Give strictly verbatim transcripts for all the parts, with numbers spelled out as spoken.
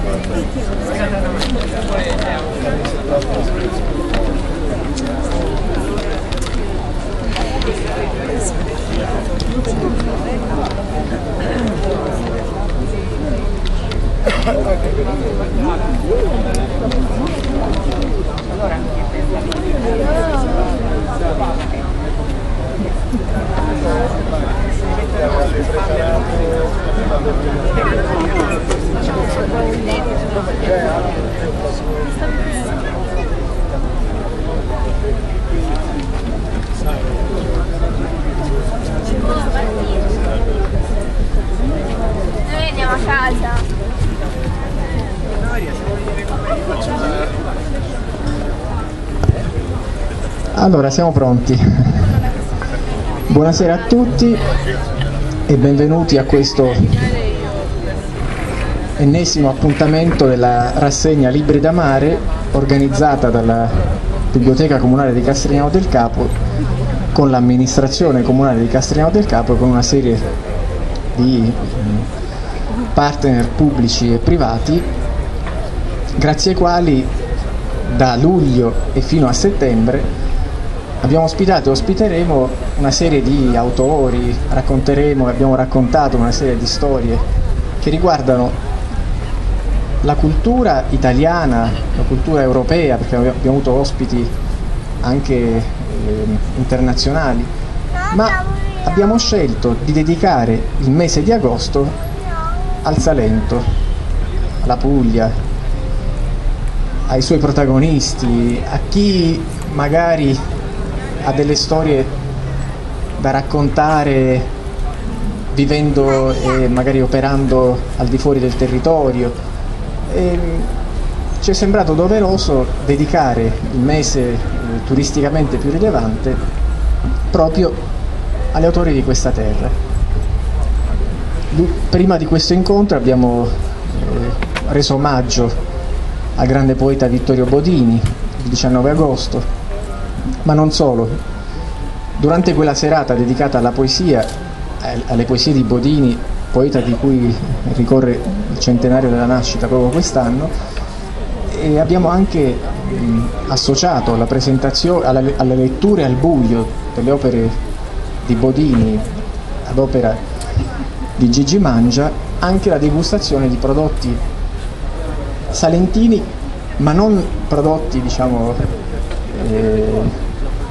Noi andiamo a casa. Allora, siamo pronti. Buonasera a tutti e benvenuti a questo ennesimo appuntamento della rassegna Libri da Mare, organizzata dalla Biblioteca Comunale di Castrignano del Capo con l'amministrazione comunale di Castrignano del Capo e con una serie di partner pubblici e privati, grazie ai quali da luglio e fino a settembre abbiamo ospitato e ospiteremo una serie di autori, racconteremo e abbiamo raccontato una serie di storie che riguardano la cultura italiana, la cultura europea, perché abbiamo avuto ospiti anche eh, internazionali, ma abbiamo scelto di dedicare il mese di agosto al Salento, alla Puglia, ai suoi protagonisti, a chi magari ha delle storie da raccontare vivendo e magari operando al di fuori del territorio. E ci è sembrato doveroso dedicare il mese eh, turisticamente più rilevante proprio agli autori di questa terra. Prima di questo incontro abbiamo eh, reso omaggio al grande poeta Vittorio Bodini il diciannove agosto, ma non solo. Durante quella serata dedicata alla poesia, alle poesie di Bodini, poeta di cui ricorre il centenario della nascita proprio quest'anno, e abbiamo anche mh, associato alla presentazione, alla, alle letture al buio delle opere di Bodini ad opera di Gigi Mangia anche la degustazione di prodotti salentini, ma non prodotti, diciamo, eh,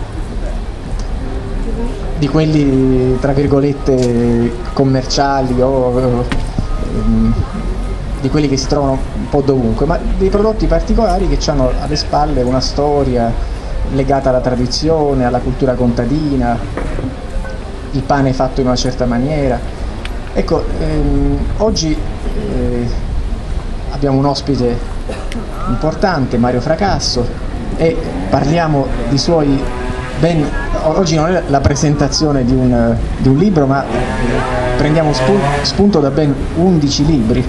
di quelli tra virgolette commerciali o ehm, di quelli che si trovano un po' dovunque, ma dei prodotti particolari che hanno alle spalle una storia legata alla tradizione, alla cultura contadina, il pane fatto in una certa maniera. Ecco, ehm, oggi eh, abbiamo un ospite importante, Mario Fracasso, e parliamo di suoi ben... Oggi non è la presentazione di un, di un libro, ma prendiamo spunto, spunto da ben undici libri.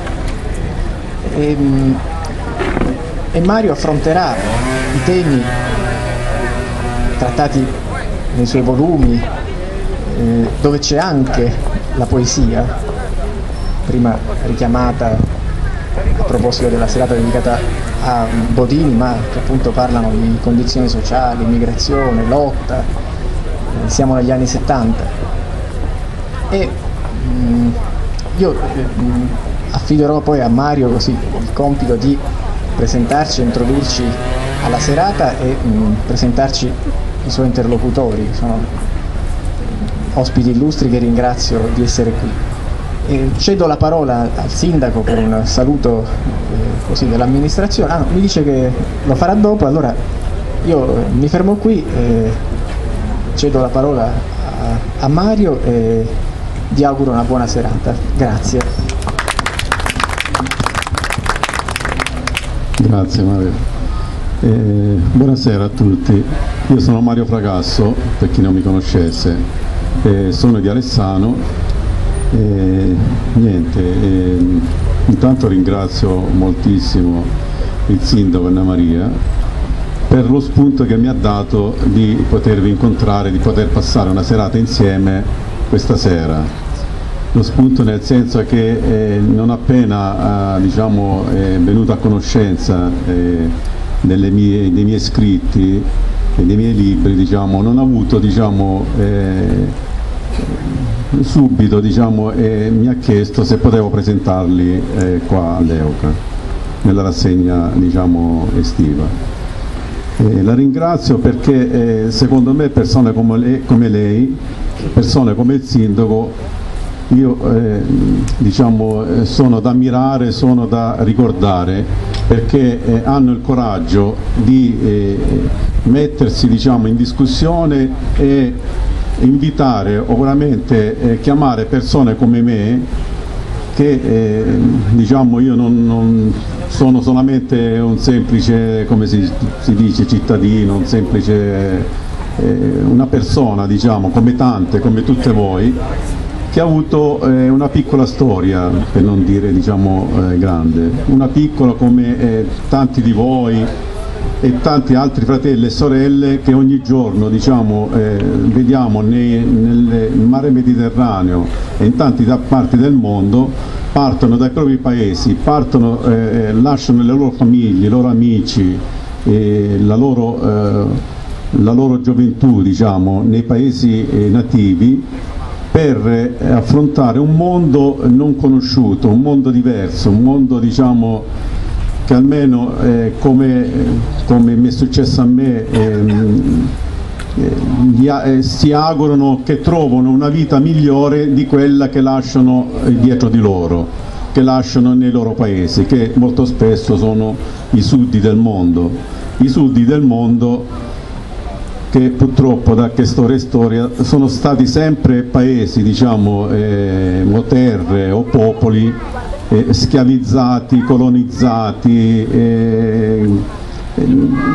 E, e Mario affronterà i temi trattati nei suoi volumi, eh, dove c'è anche la poesia, prima richiamata a proposito della serata dedicata a Bodini, ma che appunto parlano di condizioni sociali, immigrazione, lotta, eh, siamo negli anni settanta. E mh, io mh, affiderò poi a Mario così il compito di presentarci e introdurci alla serata e mh, presentarci i suoi interlocutori, sono ospiti illustri che ringrazio di essere qui. E cedo la parola al sindaco per un saluto eh, così dell'amministrazione. Ah, no, mi dice che lo farà dopo, allora io eh, mi fermo qui, eh, cedo la parola a, a Mario e vi auguro una buona serata. Grazie. Grazie Mario. Eh, buonasera a tutti, io sono Mario Fracasso, per chi non mi conoscesse, eh, sono di Alessano. E niente, e, intanto ringrazio moltissimo il sindaco Anna Maria per lo spunto che mi ha dato di potervi incontrare, di poter passare una serata insieme questa sera. lo spunto nel senso che eh, non appena eh, diciamo, è venuto a conoscenza eh, delle mie, dei miei scritti e dei miei libri, diciamo, non ho avuto diciamo, eh, subito diciamo, eh, mi ha chiesto se potevo presentarli eh, qua all'Euca nella rassegna diciamo, estiva. Eh, la ringrazio perché eh, secondo me persone come lei, come lei, persone come il sindaco, io eh, diciamo, eh, sono da ammirare, sono da ricordare, perché eh, hanno il coraggio di eh, mettersi diciamo, in discussione e invitare o veramente eh, chiamare persone come me, che eh, diciamo, io non, non sono solamente un semplice, come si, si dice, cittadino, un semplice, eh, una persona diciamo, come tante, come tutte voi, che ha avuto eh, una piccola storia, per non dire diciamo, eh, grande, una piccola come eh, tanti di voi e tanti altri fratelli e sorelle che ogni giorno diciamo, eh, vediamo nei, nel mare Mediterraneo e in tante parti del mondo, partono dai propri paesi, partono, eh, lasciano le loro famiglie, i loro amici, eh, la, loro, eh, la loro gioventù diciamo, nei paesi eh, nativi, per eh, affrontare un mondo non conosciuto, un mondo diverso, un mondo diciamo, che almeno eh, come, come mi è successo a me ehm, eh, gli, eh, si augurano che trovano una vita migliore di quella che lasciano dietro di loro, che lasciano nei loro paesi, che molto spesso sono i sudi del mondo, i sudi del mondo che purtroppo da che storia e storia sono stati sempre paesi diciamo, eh, o terre o popoli eh, schiavizzati, colonizzati, eh, eh,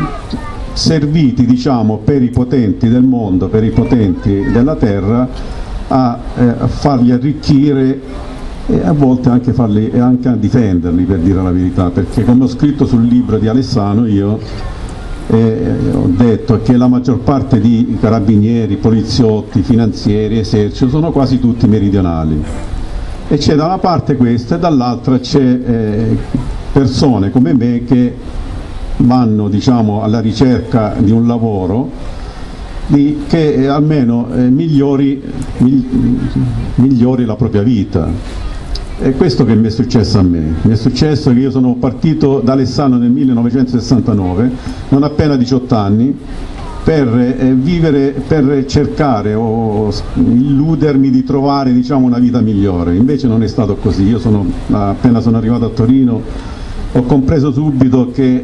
serviti diciamo, per i potenti del mondo, per i potenti della terra a, eh, a farli arricchire e a volte anche, farli, e anche a difenderli, per dire la verità, perché come ho scritto sul libro di Alessano io Eh, ho detto che la maggior parte di carabinieri, poliziotti, finanzieri, esercito sono quasi tutti meridionali, e c'è da una parte questo e dall'altra c'è eh, persone come me che vanno diciamo, alla ricerca di un lavoro di, che eh, almeno eh, migliori, migli, migliori la propria vita. È questo che mi è successo a me, mi è successo che io sono partito da Alessano nel millenovecentosessantanove, non appena diciotto anni, per eh, vivere, per cercare o illudermi di trovare diciamo, una vita migliore. Invece non è stato così. Io sono, appena sono arrivato a Torino ho compreso subito che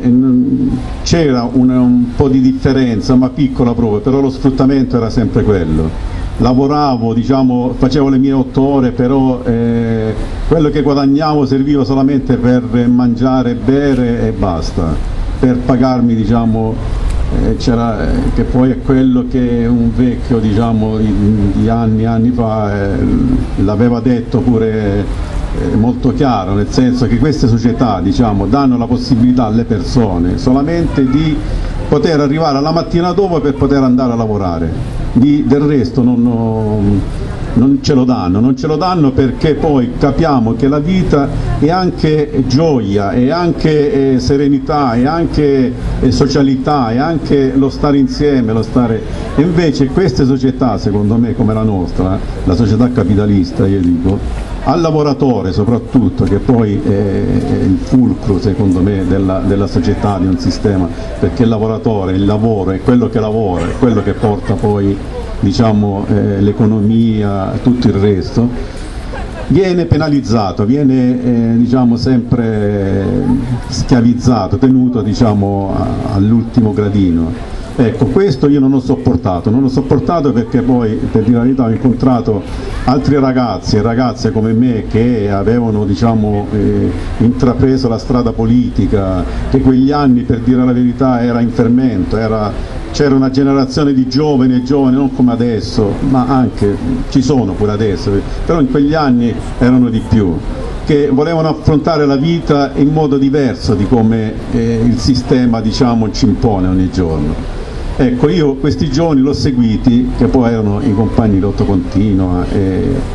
c'era un, un po' di differenza, ma piccola proprio, però lo sfruttamento era sempre quello. Lavoravo, diciamo, facevo le mie otto ore, però eh, quello che guadagnavo serviva solamente per mangiare e bere e basta, per pagarmi, diciamo, eh, c'era, eh, che poi è quello che un vecchio, diciamo, di, di anni anni fa eh, l'aveva detto pure eh, molto chiaro, nel senso che queste società, diciamo, danno la possibilità alle persone solamente di poter arrivare alla mattina dopo per poter andare a lavorare. Di, del resto non, non, non ce lo danno, non ce lo danno perché poi capiamo che la vita è anche gioia, è anche eh, serenità, è anche eh, socialità, è anche lo stare insieme, lo stare... E invece queste società, secondo me, come la nostra, la società capitalista, io dico, al lavoratore soprattutto, che poi è il fulcro secondo me della, della società, di un sistema, perché il lavoratore, il lavoro è quello che lavora, è quello che porta poi diciamo, eh, l'economia, tutto il resto, viene penalizzato, viene eh, diciamo, sempre schiavizzato, tenuto diciamo, all'ultimo gradino. Ecco, questo io non ho sopportato, non ho sopportato perché poi, per dire la verità, ho incontrato altri ragazzi e ragazze come me che avevano diciamo, eh, intrapreso la strada politica, che quegli anni, per dire la verità, era in fermento, c'era una generazione di giovani e giovani, non come adesso, ma anche, ci sono pure adesso, però in quegli anni erano di più, che volevano affrontare la vita in modo diverso di come eh, il sistema diciamo, ci impone ogni giorno. Ecco, io questi giovani l'ho seguiti, che poi erano i compagni di Lotto Continua, e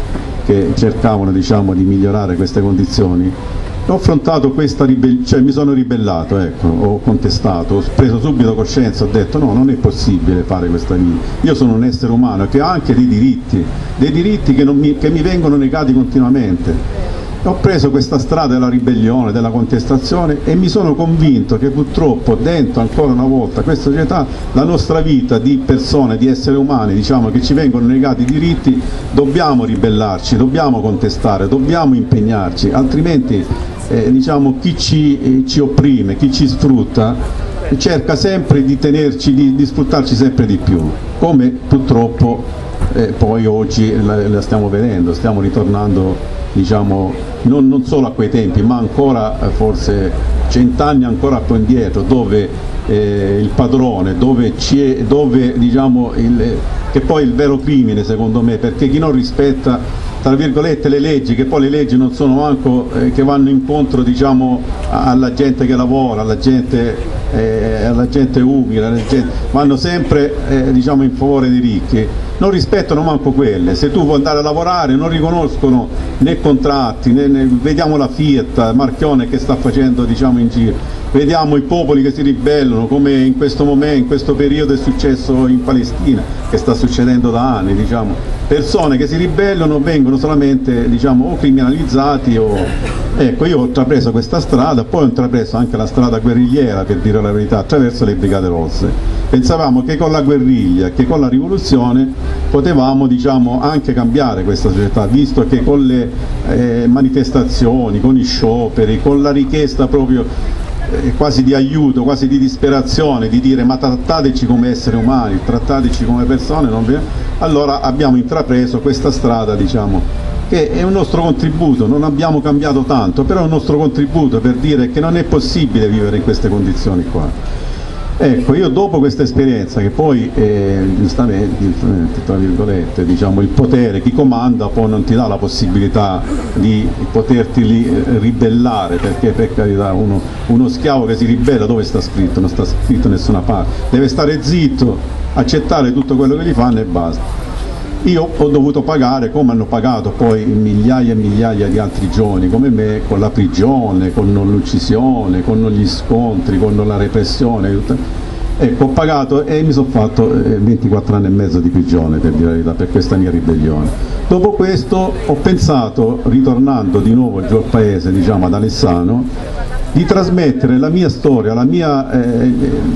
che cercavano, diciamo, di migliorare queste condizioni, ho affrontato questa ribellione, cioè mi sono ribellato, ecco, ho contestato, ho preso subito coscienza, ho detto no, non è possibile fare questa vita, io sono un essere umano che ha anche dei diritti, dei diritti che, non mi, che mi vengono negati continuamente. Ho preso questa strada della ribellione, della contestazione e mi sono convinto che purtroppo dentro ancora una volta questa società, la nostra vita di persone, di esseri umani, diciamo, che ci vengono negati i diritti, dobbiamo ribellarci, dobbiamo contestare, dobbiamo impegnarci, altrimenti eh, diciamo, chi ci, eh, ci opprime, chi ci sfrutta cerca sempre di tenerci, di, di sfruttarci sempre di più, come purtroppo eh, poi oggi la, la stiamo vedendo, stiamo ritornando, diciamo, non, non solo a quei tempi, ma ancora eh, forse cent'anni ancora più indietro, dove eh, il padrone, dove, c'è, dove diciamo, il, che poi è il vero crimine secondo me, perché chi non rispetta, tra virgolette, le leggi, che poi le leggi non sono manco eh, che vanno incontro, diciamo, alla gente che lavora, alla gente, eh, alla gente umile, alla gente, vanno sempre eh, diciamo, in favore dei ricchi, non rispettano manco quelle. Se tu vuoi andare a lavorare non riconoscono né contratti, né, né, vediamo la Fiat, Marchionne che sta facendo, diciamo, in giro, vediamo i popoli che si ribellano, come in questo momento, in questo periodo è successo in Palestina, che sta succedendo da anni, diciamo, persone che si ribellano vengono solamente, diciamo, o criminalizzati o... Ecco, io ho intrapreso questa strada, poi ho intrapreso anche la strada guerrigliera, per dire la verità, attraverso le Brigate Rosse. Pensavamo che con la guerriglia, che con la rivoluzione potevamo, diciamo, anche cambiare questa società, visto che con le eh, manifestazioni, con i scioperi, con la richiesta proprio eh, quasi di aiuto, quasi di disperazione, di dire ma trattateci come esseri umani, trattateci come persone, non vi... allora abbiamo intrapreso questa strada, diciamo, che è un nostro contributo, non abbiamo cambiato tanto, però è un nostro contributo per dire che non è possibile vivere in queste condizioni qua. Ecco, io dopo questa esperienza, che poi eh, giustamente, giustamente, tra virgolette, diciamo, il potere, chi comanda poi non ti dà la possibilità di poterti li, ribellare, perché per carità uno, uno schiavo che si ribella dove sta scritto? Non sta scritto da nessuna parte, deve stare zitto, accettare tutto quello che gli fanno e basta. Io ho dovuto pagare, come hanno pagato poi migliaia e migliaia di altri giovani come me, con la prigione, con l'uccisione, con gli scontri, con la repressione. Ecco, ho pagato e mi sono fatto ventiquattro anni e mezzo di prigione, per dire la verità, per questa mia ribellione. Dopo questo ho pensato, ritornando di nuovo giù al paese, diciamo ad Alessano, di trasmettere la mia storia, la mia, eh,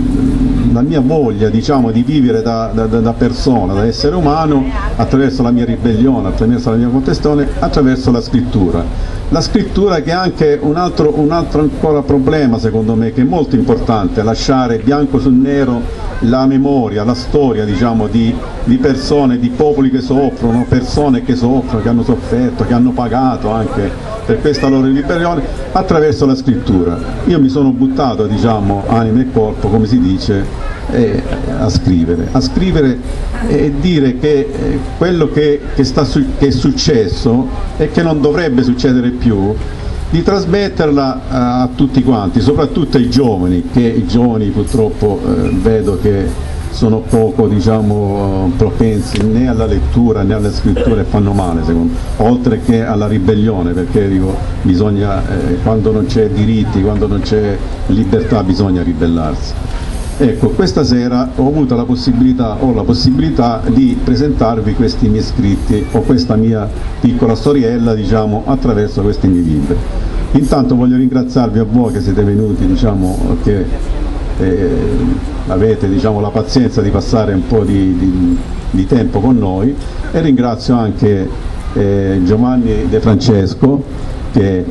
la mia voglia, diciamo, di vivere da, da, da persona, da essere umano, attraverso la mia ribellione, attraverso la mia contestazione, attraverso la scrittura. La scrittura che è anche un altro, un altro ancora problema, secondo me, che è molto importante, lasciare bianco su nero la memoria, la storia, diciamo, di, di persone, di popoli che soffrono, persone che soffrono, che hanno sofferto, che hanno pagato anche per questa loro ribellione, attraverso la scrittura. Io mi sono buttato, diciamo, anima e corpo, come si dice, eh, a scrivere, a scrivere e dire che eh, quello che, che, sta su, che è successo e che non dovrebbe succedere più, di trasmetterla uh, a tutti quanti, soprattutto ai giovani, che i giovani purtroppo eh, vedo che sono poco, diciamo, propensi né alla lettura né alla scrittura e fanno male, secondo me, oltre che alla ribellione, perché dico, bisogna, eh, quando non c'è diritti, quando non c'è libertà, bisogna ribellarsi. Ecco, questa sera ho avuto la possibilità, ho la possibilità di presentarvi questi miei scritti o questa mia piccola storiella, diciamo, attraverso questi miei libri. Intanto voglio ringraziarvi a voi che siete venuti, diciamo, che eh, avete, diciamo, la pazienza di passare un po' di, di, di tempo con noi, e ringrazio anche eh, Giovanni De Francesco che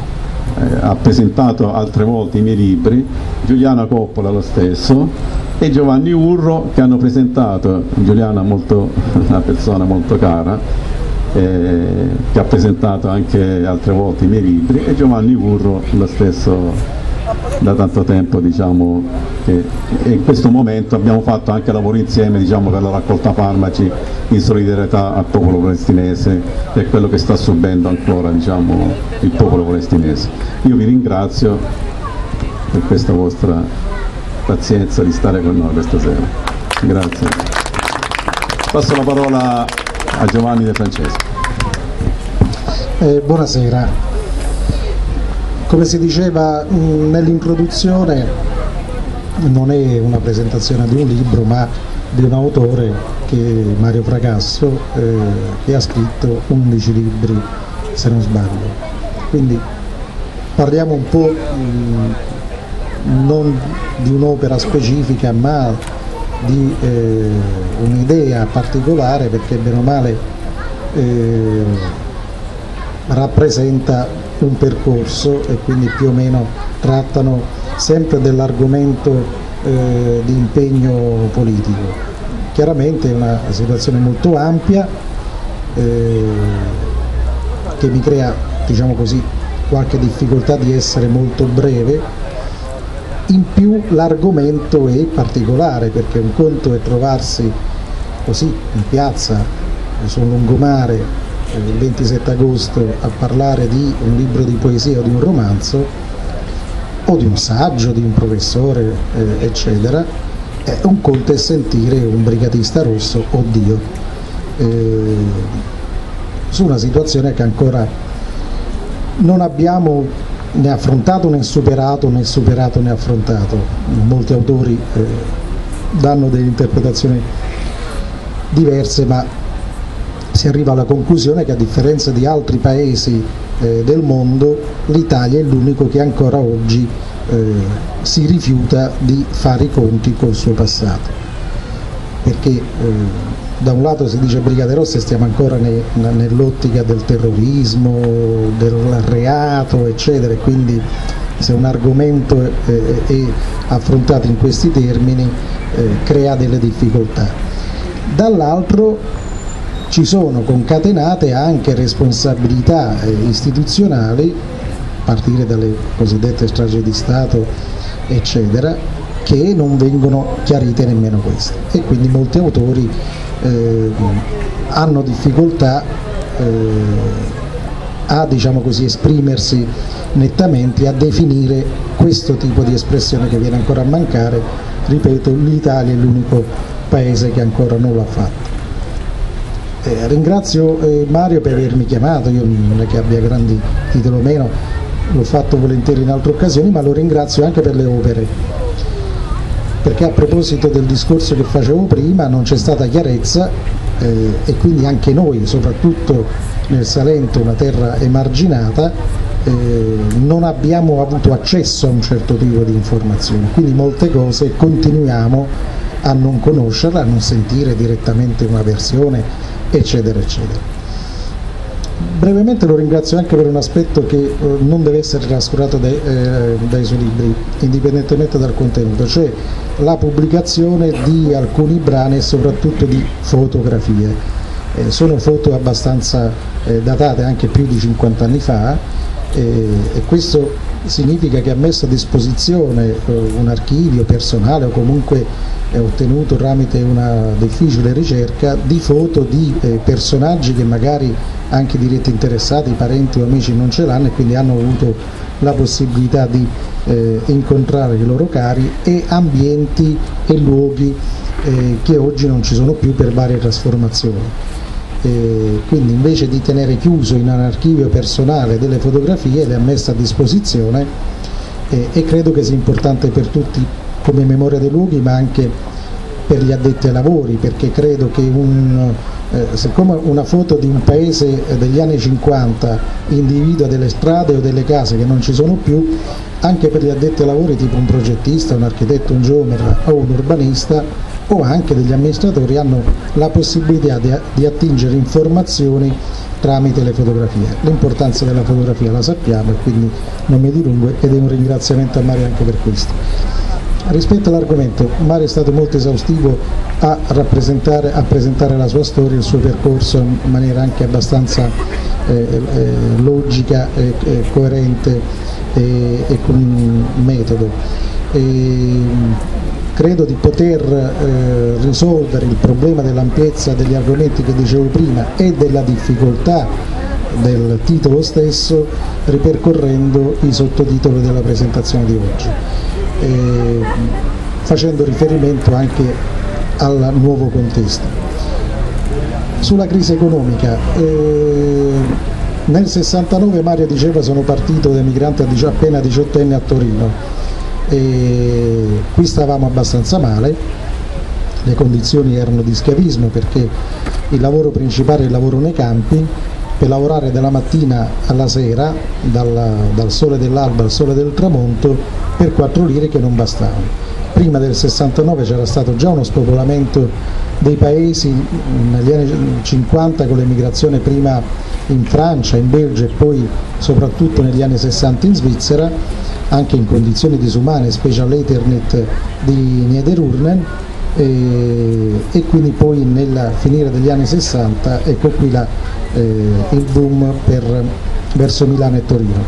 Eh, ha presentato altre volte i miei libri, Giuliana Coppola lo stesso, e Giovanni Urro, che hanno presentato, Giuliana molto, una persona molto cara, eh, che ha presentato anche altre volte i miei libri, e Giovanni Urro lo stesso da tanto tempo, diciamo, che, e in questo momento abbiamo fatto anche lavoro insieme, diciamo, per la raccolta farmaci in solidarietà al popolo palestinese e quello che sta subendo ancora, diciamo, il popolo palestinese. Io vi ringrazio per questa vostra pazienza di stare con noi questa sera. Grazie. Passo la parola a Giovanni De Francesco. Eh, buonasera. Come si diceva nell'introduzione, non è una presentazione di un libro, ma di un autore, che è Mario Fragasso, eh, che ha scritto undici libri, se non sbaglio. Quindi parliamo un po' mh, non di un'opera specifica, ma di eh, un'idea particolare, perché bene o male eh, rappresenta un percorso e quindi più o meno trattano sempre dell'argomento eh, di impegno politico. Chiaramente è una situazione molto ampia eh, che mi crea, diciamo così, qualche difficoltà di essere molto breve. In più l'argomento è particolare, perché un conto è trovarsi così in piazza su un lungomare il ventisette agosto a parlare di un libro di poesia o di un romanzo o di un saggio di un professore eh, eccetera, e un conto è sentire un brigatista rosso, oddio, eh, su una situazione che ancora non abbiamo né affrontato né superato, né superato né affrontato. Molti autori eh, danno delle interpretazioni diverse, ma si arriva alla conclusione che, a differenza di altri paesi eh, del mondo, l'Italia è l'unico che ancora oggi eh, si rifiuta di fare i conti col suo passato, perché eh, da un lato si dice Brigate Rosse, stiamo ancora ne, nell'ottica del terrorismo, del reato eccetera, e quindi se un argomento è, è affrontato in questi termini eh, crea delle difficoltà. Dall'altro ci sono concatenate anche responsabilità eh, istituzionali, a partire dalle cosiddette stragi di Stato eccetera, che non vengono chiarite nemmeno queste, e quindi molti autori eh, hanno difficoltà eh, a, diciamo così, esprimersi nettamente, a definire questo tipo di espressione che viene ancora a mancare. Ripeto, l'Italia è l'unico paese che ancora non l'ha fatto. Eh, ringrazio eh, Mario per avermi chiamato, io non è che abbia grandi titoli o meno, l'ho fatto volentieri in altre occasioni, ma lo ringrazio anche per le opere, perché a proposito del discorso che facevo prima non c'è stata chiarezza eh, e quindi anche noi, soprattutto nel Salento, una terra emarginata, eh, non abbiamo avuto accesso a un certo tipo di informazioni, quindi molte cose continuiamo a non conoscerle, a non sentire direttamente una versione eccetera eccetera. Brevemente lo ringrazio anche per un aspetto che eh, non deve essere trascurato dai, eh, dai suoi libri, indipendentemente dal contenuto, cioè la pubblicazione di alcuni brani e soprattutto di fotografie. Eh, sono foto abbastanza eh, datate, anche più di cinquanta anni fa, eh, e questo significa che ha messo a disposizione eh, un archivio personale, o comunque è ottenuto tramite una difficile ricerca, di foto di eh, personaggi che magari anche diretti interessati, parenti o amici non ce l'hanno, e quindi hanno avuto la possibilità di eh, incontrare i loro cari, e ambienti e luoghi eh, che oggi non ci sono più per varie trasformazioni. Eh, quindi invece di tenere chiuso in un archivio personale delle fotografie, le ha messe a disposizione eh, e credo che sia importante per tutti come memoria dei luoghi, ma anche per gli addetti ai lavori, perché credo che un, eh, siccome una foto di un paese degli anni cinquanta individua delle strade o delle case che non ci sono più, anche per gli addetti ai lavori, tipo un progettista, un architetto, un geometra o un urbanista, o anche degli amministratori, hanno la possibilità di, di attingere informazioni tramite le fotografie. L'importanza della fotografia la sappiamo, e quindi non mi dilungo, ed è un ringraziamento a Mario anche per questo. Rispetto all'argomento, Mario è stato molto esaustivo a rappresentare, a presentare la sua storia, il suo percorso in maniera anche abbastanza eh, eh, logica, e eh, coerente e, e con metodo. E, credo di poter eh, risolvere il problema dell'ampiezza degli argomenti che dicevo prima e della difficoltà del titolo stesso, ripercorrendo i sottotitoli della presentazione di oggi, eh, facendo riferimento anche al nuovo contesto. Sulla crisi economica, eh, Nel sessantanove Mario diceva sono partito da emigrante appena diciotto anni a Torino e qui stavamo abbastanza male, le condizioni erano di schiavismo perché il lavoro principale è il lavoro nei campi, per lavorare dalla mattina alla sera, dal, dal sole dell'alba al sole del tramonto, per quattro lire che non bastavano. Prima del sessantanove c'era stato già uno spopolamento dei paesi negli anni cinquanta con l'emigrazione prima in Francia, in Belgio e poi soprattutto negli anni sessanta in Svizzera, anche in condizioni disumane, specie all'Eternit di Niederurnen, e, e quindi poi nel finire degli anni sessanta ecco qui la, eh, il boom per, verso Milano e Torino.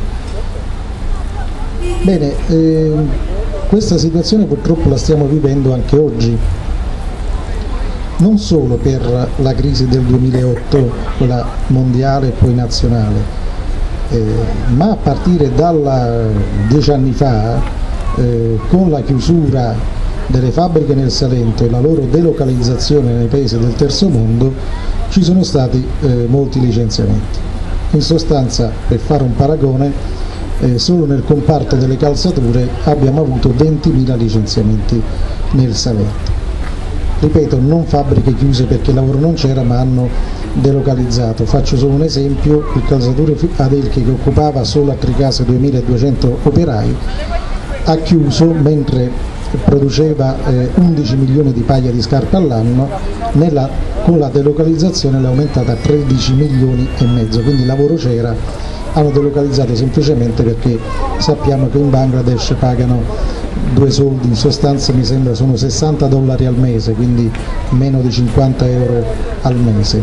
Bene, eh, questa situazione purtroppo la stiamo vivendo anche oggi, non solo per la crisi del duemilaotto, quella mondiale e poi nazionale, eh, ma a partire da dieci anni fa, eh, con la chiusura delle fabbriche nel Salento e la loro delocalizzazione nei paesi del terzo mondo, ci sono stati eh, molti licenziamenti. In sostanza, per fare un paragone, eh, solo nel comparto delle calzature abbiamo avuto ventimila licenziamenti nel Salento. Ripeto, non fabbriche chiuse perché il lavoro non c'era, ma hanno delocalizzato. Faccio solo un esempio: il calzatore Adelchi, che occupava solo a Tricase duemiladuecento operai, ha chiuso mentre produceva eh, undici milioni di paia di scarpe all'anno, nella, con la delocalizzazione l'ha aumentata a tredici milioni e mezzo, quindi il lavoro c'era, hanno delocalizzato semplicemente perché sappiamo che in Bangladesh pagano due soldi, in sostanza mi sembra sono sessanta dollari al mese, quindi meno di cinquanta euro al mese.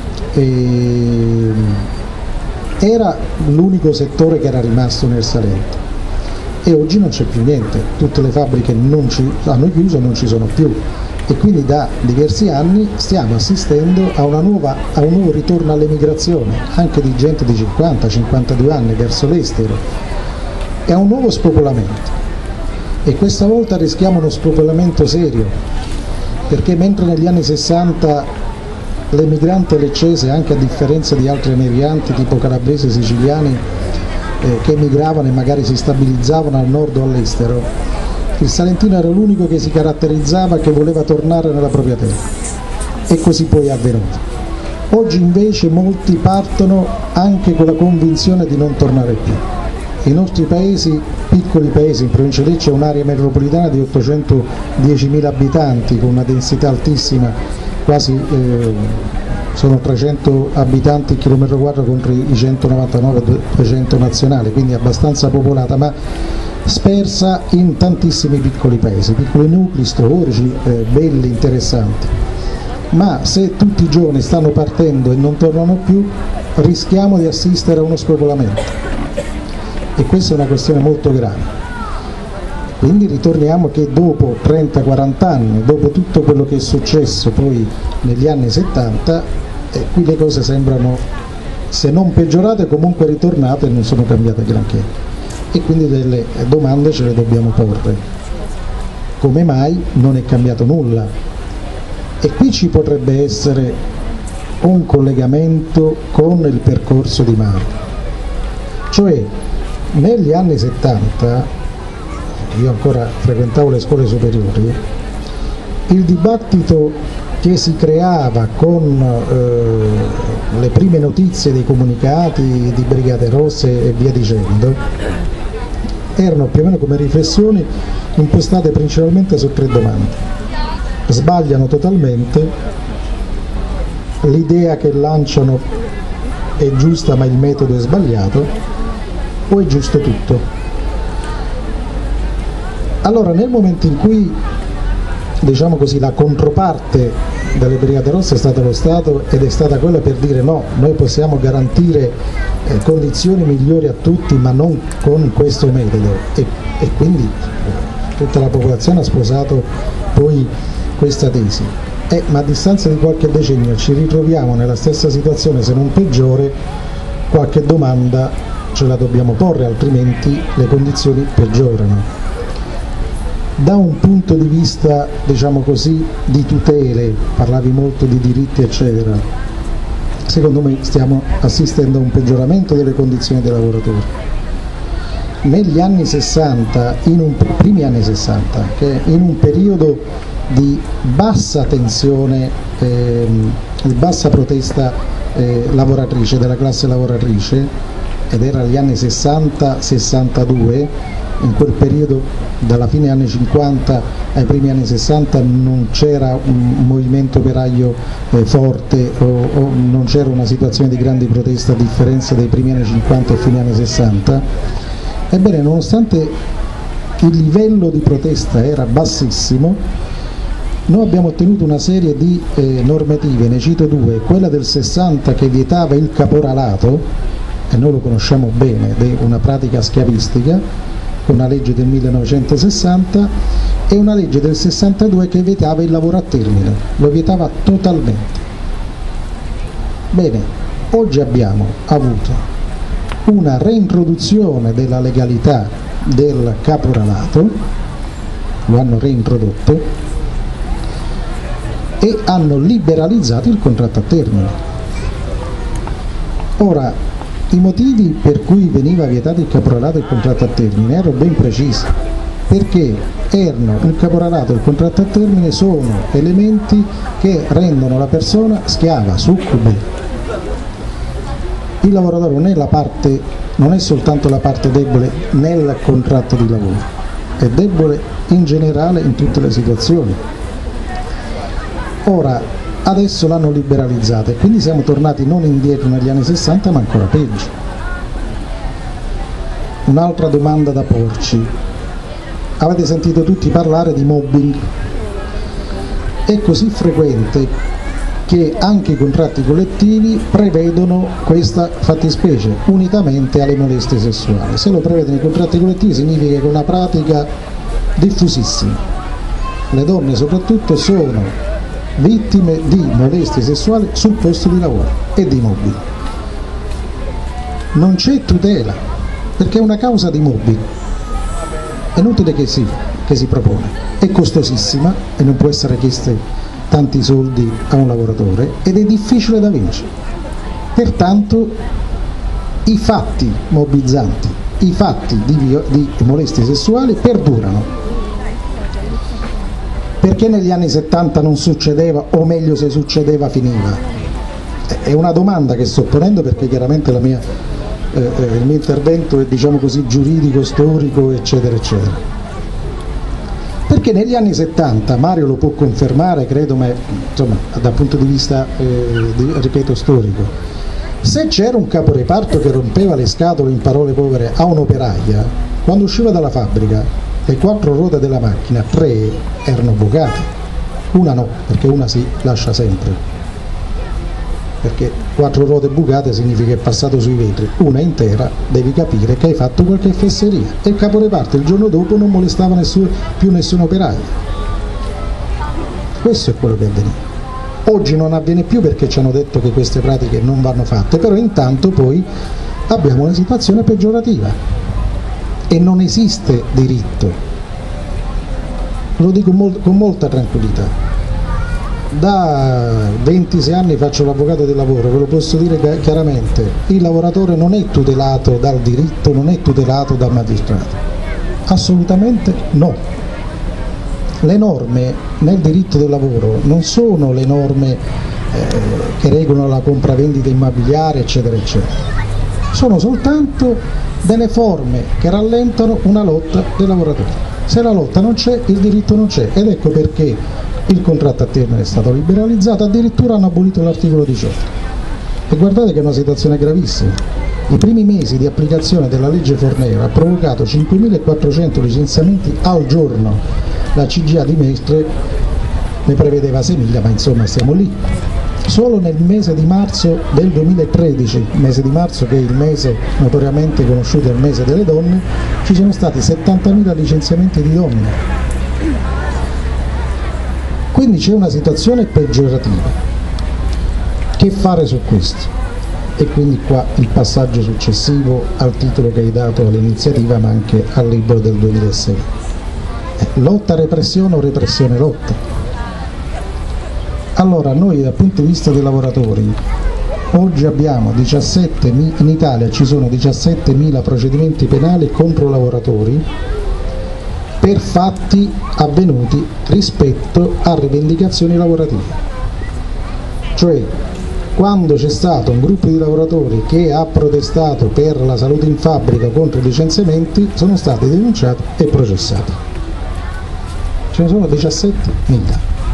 E era l'unico settore che era rimasto nel Salento e oggi non c'è più niente, tutte le fabbriche non ci, hanno chiuso, non ci sono più, e quindi da diversi anni stiamo assistendo a, una nuova, a un nuovo ritorno all'emigrazione, anche di gente di cinquanta cinquantadue anni verso l'estero, e a un nuovo spopolamento. E questa volta rischiamo uno spopolamento serio, perché mentre negli anni sessanta l'emigrante leccese, anche a differenza di altri emigranti tipo calabresi e siciliani eh, che emigravano e magari si stabilizzavano al nord o all'estero, il salentino era l'unico che si caratterizzava, che voleva tornare nella propria terra, e così poi è avvenuto. Oggi invece molti partono anche con la convinzione di non tornare più. I nostri paesi, piccoli paesi, in provincia di Lecce, è un'area metropolitana di ottocentodiecimila abitanti con una densità altissima, quasi eh, sono trecento abitanti al chilometro quadro contro i centonovantanove duecento nazionali, quindi abbastanza popolata, ma spersa in tantissimi piccoli paesi, piccoli nuclei storici, eh, belli, interessanti. Ma se tutti i giovani stanno partendo e non tornano più, rischiamo di assistere a uno spopolamento. E questa è una questione molto grave. Quindi ritorniamo che dopo trenta quaranta anni, dopo tutto quello che è successo poi negli anni settanta, eh, qui le cose sembrano, se non peggiorate, comunque ritornate e non sono cambiate granché. E quindi delle domande ce le dobbiamo porre. Come mai non è cambiato nulla? E qui ci potrebbe essere un collegamento con il percorso di Mario. Cioè, negli anni settanta, io ancora frequentavo le scuole superiori, il dibattito che si creava con eh, le prime notizie dei comunicati di Brigate Rosse e via dicendo, erano più o meno come riflessioni impostate principalmente su tre domande. Sbagliano totalmente, l'idea che lanciano è giusta ma il metodo è sbagliato, o è giusto tutto? Allora, nel momento in cui, diciamo così, la controparte delle Brigate Rosse è stata lo Stato ed è stata quella per dire no, noi possiamo garantire eh, condizioni migliori a tutti ma non con questo metodo, e, e quindi eh, tutta la popolazione ha sposato poi questa tesi, eh, ma a distanza di qualche decennio ci ritroviamo nella stessa situazione, se non peggiore. Qualche domanda ce la dobbiamo porre, altrimenti le condizioni peggiorano. Da un punto di vista, diciamo così, di tutele, parlavi molto di diritti eccetera, secondo me stiamo assistendo a un peggioramento delle condizioni dei lavoratori. Negli anni sessanta, in un, primi anni sessanta, che in un periodo di bassa tensione, eh, di bassa protesta eh, lavoratrice, della classe lavoratrice, ed era gli anni sessanta sessantadue, in quel periodo dalla fine anni cinquanta ai primi anni sessanta non c'era un movimento operaio eh, forte o, o non c'era una situazione di grandi proteste a differenza dei primi anni cinquanta e fine anni sessanta. Ebbene, nonostante il livello di protesta era bassissimo, noi abbiamo ottenuto una serie di eh, normative, ne cito due: quella del sessanta che vietava il caporalato, e noi lo conosciamo bene, ed è una pratica schiavistica, con una legge del millenovecentosessanta, e una legge del sessantadue che vietava il lavoro a termine, lo vietava totalmente. Bene, oggi abbiamo avuto una reintroduzione della legalità del caporalato, lo hanno reintrodotto, e hanno liberalizzato il contratto a termine. Ora, i motivi per cui veniva vietato il caporalato e il contratto a termine erano ben precisi, perché erano, il caporalato e il contratto a termine sono elementi che rendono la persona schiava, succube. Il lavoratore non è, la parte, non è soltanto la parte debole nel contratto di lavoro, è debole in generale in tutte le situazioni. Ora, adesso l'hanno liberalizzata e quindi siamo tornati non indietro negli anni sessanta ma ancora peggio. Un'altra domanda da porci: avete sentito tutti parlare di mobbing? È così frequente che anche i contratti collettivi prevedono questa fattispecie unitamente alle molestie sessuali. Se lo prevedono i contratti collettivi significa che è una pratica diffusissima. Le donne soprattutto sono vittime di molestie sessuali sul posto di lavoro e di mobbing. Non c'è tutela, perché è una causa di mobbing, è inutile che si, che si propone, è costosissima e non può essere chiesti tanti soldi a un lavoratore ed è difficile da vincere. Pertanto i fatti mobbizzanti, i fatti di, di molestie sessuali perdurano. Perché negli anni settanta non succedeva, o meglio se succedeva finiva? È una domanda che sto ponendo perché chiaramente la mia, eh, il mio intervento è, diciamo così, giuridico, storico, eccetera, eccetera. Perché negli anni settanta, Mario lo può confermare, credo, ma insomma dal punto di vista, eh, di, ripeto, storico, se c'era un caporeparto che rompeva le scatole, in parole povere, a un'operaia, quando usciva dalla fabbrica, le quattro ruote della macchina, tre erano bucate, una no, perché una si lascia sempre, perché quattro ruote bucate significa che è passato sui vetri, una intera devi capire che hai fatto qualche fesseria, e il caporeparto il giorno dopo non molestava nessuno, più nessun operaio. Questo è quello che avveniva. Oggi non avviene più perché ci hanno detto che queste pratiche non vanno fatte, però intanto poi abbiamo una situazione peggiorativa. E non esiste diritto, lo dico mol- con molta tranquillità. Da ventisei anni faccio l'avvocato del lavoro, ve lo posso dire chiaramente: il lavoratore non è tutelato dal diritto, non è tutelato dal magistrato, assolutamente no. Le norme nel diritto del lavoro non sono le norme eh, che regolano la compravendita immobiliare, eccetera, eccetera, sono soltanto delle forme che rallentano una lotta dei lavoratori. Se la lotta non c'è, il diritto non c'è, ed ecco perché il contratto a termine è stato liberalizzato, addirittura hanno abolito l'articolo diciotto. E guardate che è una situazione gravissima. I primi mesi di applicazione della legge Fornero ha provocato cinquemilaquattrocento licenziamenti al giorno. La C G I A di Mestre ne prevedeva seimila, ma insomma stiamo lì. Solo nel mese di marzo del duemilatredici, mese di marzo che è il mese notoriamente conosciuto il mese delle donne, ci sono stati settantamila licenziamenti di donne. Quindi c'è una situazione peggiorativa. Che fare su questo? E quindi qua il passaggio successivo al titolo che hai dato all'iniziativa, ma anche al libro del duemilasei. Eh, lotta repressione o repressione lotta? Allora, noi dal punto di vista dei lavoratori Oggi abbiamo diciassette, in Italia ci sono diciassettemila procedimenti penali contro lavoratori per fatti avvenuti rispetto a rivendicazioni lavorative. Cioè, quando c'è stato un gruppo di lavoratori che ha protestato per la salute in fabbrica contro i licenziamenti, sono stati denunciati e processati. Ce ne sono diciassettemila.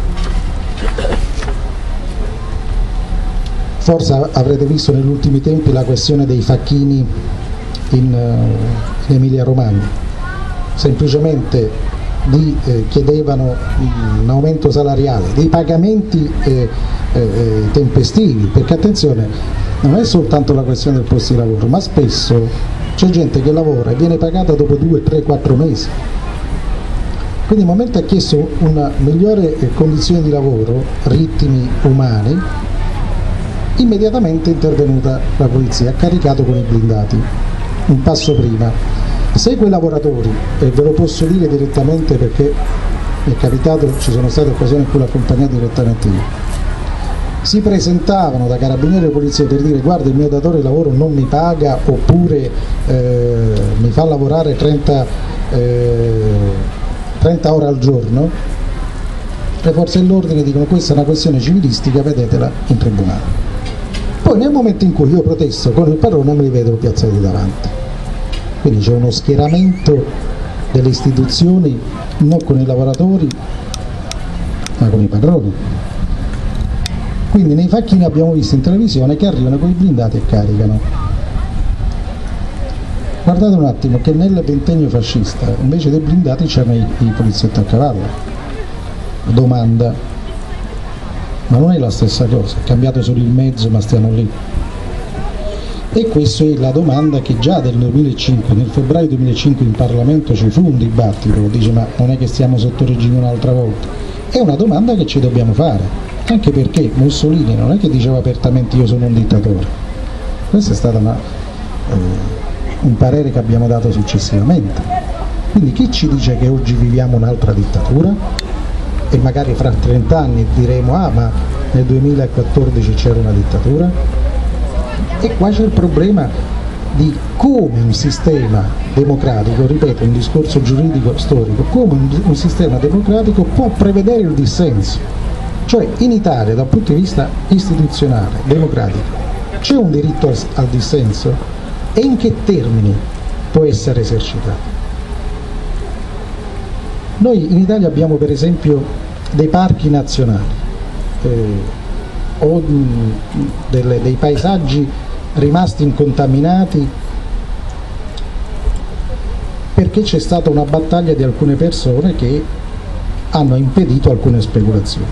Forse avrete visto negli ultimi tempi la questione dei facchini in, in Emilia Romagna. Semplicemente di, eh, chiedevano un aumento salariale, dei pagamenti eh, eh, tempestivi, perché attenzione, non è soltanto la questione del posto di lavoro, ma spesso c'è gente che lavora e viene pagata dopo due, tre, quattro mesi. Quindi il momento ha chiesto una migliore eh, condizione di lavoro, ritmi umani, immediatamente è intervenuta la polizia, ha caricato con i blindati, un passo prima. Se quei lavoratori, e ve lo posso dire direttamente perché mi è capitato, ci sono state occasioni in cui l'ho accompagnato direttamente io, si presentavano da carabinieri e polizia per dire guarda il mio datore di lavoro non mi paga oppure eh, mi fa lavorare trenta, eh, trenta ore al giorno, le forze dell'ordine dicono questa è una questione civilistica, vedetela in tribunale. Poi nel momento in cui io protesto con il padrone me li vedo piazzati davanti. Quindi c'è uno schieramento delle istituzioni non con i lavoratori ma con i padroni. Quindi nei facchini abbiamo visto in televisione che arrivano con i blindati e caricano. Guardate un attimo che nel ventennio fascista invece dei blindati c'erano i, i poliziotti a cavallo. Domanda, ma non è la stessa cosa, è cambiato solo il mezzo ma stiano lì. E questa è la domanda che già nel duemilacinque, nel febbraio duemilacinque in Parlamento ci fu un dibattito, dice ma non è che stiamo sotto regime un'altra volta? È una domanda che ci dobbiamo fare, anche perché Mussolini non è che diceva apertamente io sono un dittatore, questo è stato una, eh, un parere che abbiamo dato successivamente. Quindi chi ci dice che oggi viviamo un'altra dittatura? E magari fra trenta anni diremo ah ma nel duemilaquattordici c'era una dittatura? E qua c'è il problema di come un sistema democratico, ripeto un discorso giuridico storico, come un, un sistema democratico può prevedere il dissenso. Cioè in Italia dal punto di vista istituzionale, democratico, c'è un diritto al, al dissenso e in che termini può essere esercitato? Noi in Italia abbiamo per esempio dei parchi nazionali eh, o delle, dei paesaggi rimasti incontaminati perché c'è stata una battaglia di alcune persone che hanno impedito alcune speculazioni.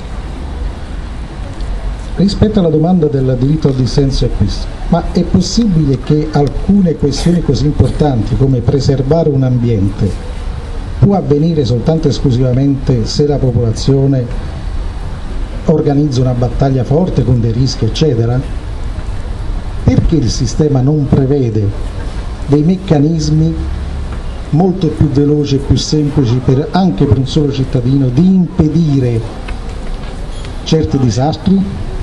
Rispetto alla domanda del diritto al dissenso è questo, ma è possibile che alcune questioni così importanti come preservare un ambiente può avvenire soltanto e esclusivamente se la popolazione organizza una battaglia forte con dei rischi eccetera? Perché il sistema non prevede dei meccanismi molto più veloci e più semplici per, anche per un solo cittadino di impedire certi disastri?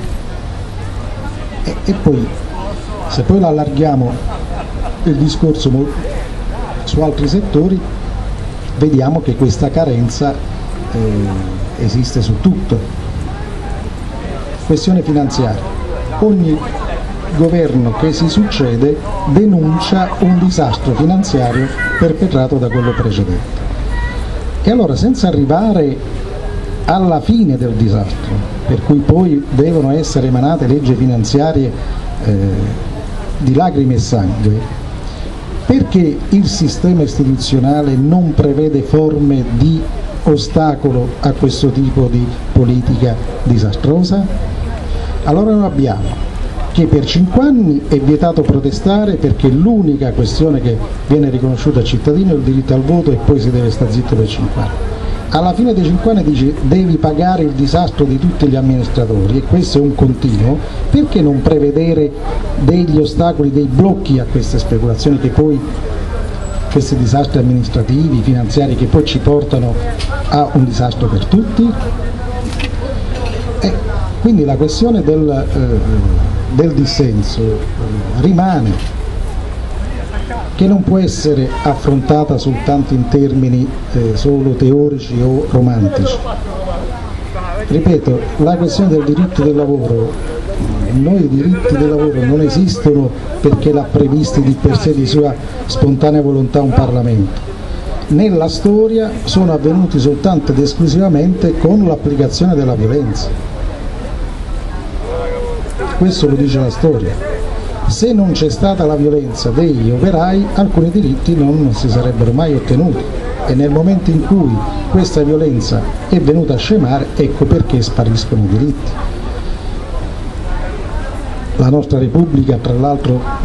E, e poi se poi lo allarghiamo il discorso su altri settori vediamo che questa carenza eh, esiste su tutto. Questione finanziaria, ogni governo che si succede denuncia un disastro finanziario perpetrato da quello precedente. E allora senza arrivare alla fine del disastro, per cui poi devono essere emanate leggi finanziarie eh, di lacrime e sangue, perché il sistema istituzionale non prevede forme di ostacolo a questo tipo di politica disastrosa? Allora noi abbiamo che per cinque anni è vietato protestare perché l'unica questione che viene riconosciuta al cittadino è il diritto al voto e poi si deve stare zitto per cinque anni. Alla fine dei cinque anni dice devi pagare il disastro di tutti gli amministratori e questo è un continuo, perché non prevedere degli ostacoli, dei blocchi a queste speculazioni che poi, questi disastri amministrativi, finanziari che poi ci portano a un disastro per tutti? E quindi la questione del... Eh, del dissenso eh, rimane, che non può essere affrontata soltanto in termini eh, solo teorici o romantici. Ripeto, la questione del diritto del lavoro, noi i diritti del lavoro non esistono perché l'ha previsti di per sé di sua spontanea volontà un Parlamento. Nella storia sono avvenuti soltanto ed esclusivamente con l'applicazione della violenza. Questo lo dice la storia. Se non c'è stata la violenza degli operai, alcuni diritti non si sarebbero mai ottenuti, e nel momento in cui questa violenza è venuta a scemare, ecco perché spariscono i diritti. La nostra Repubblica, tra l'altro,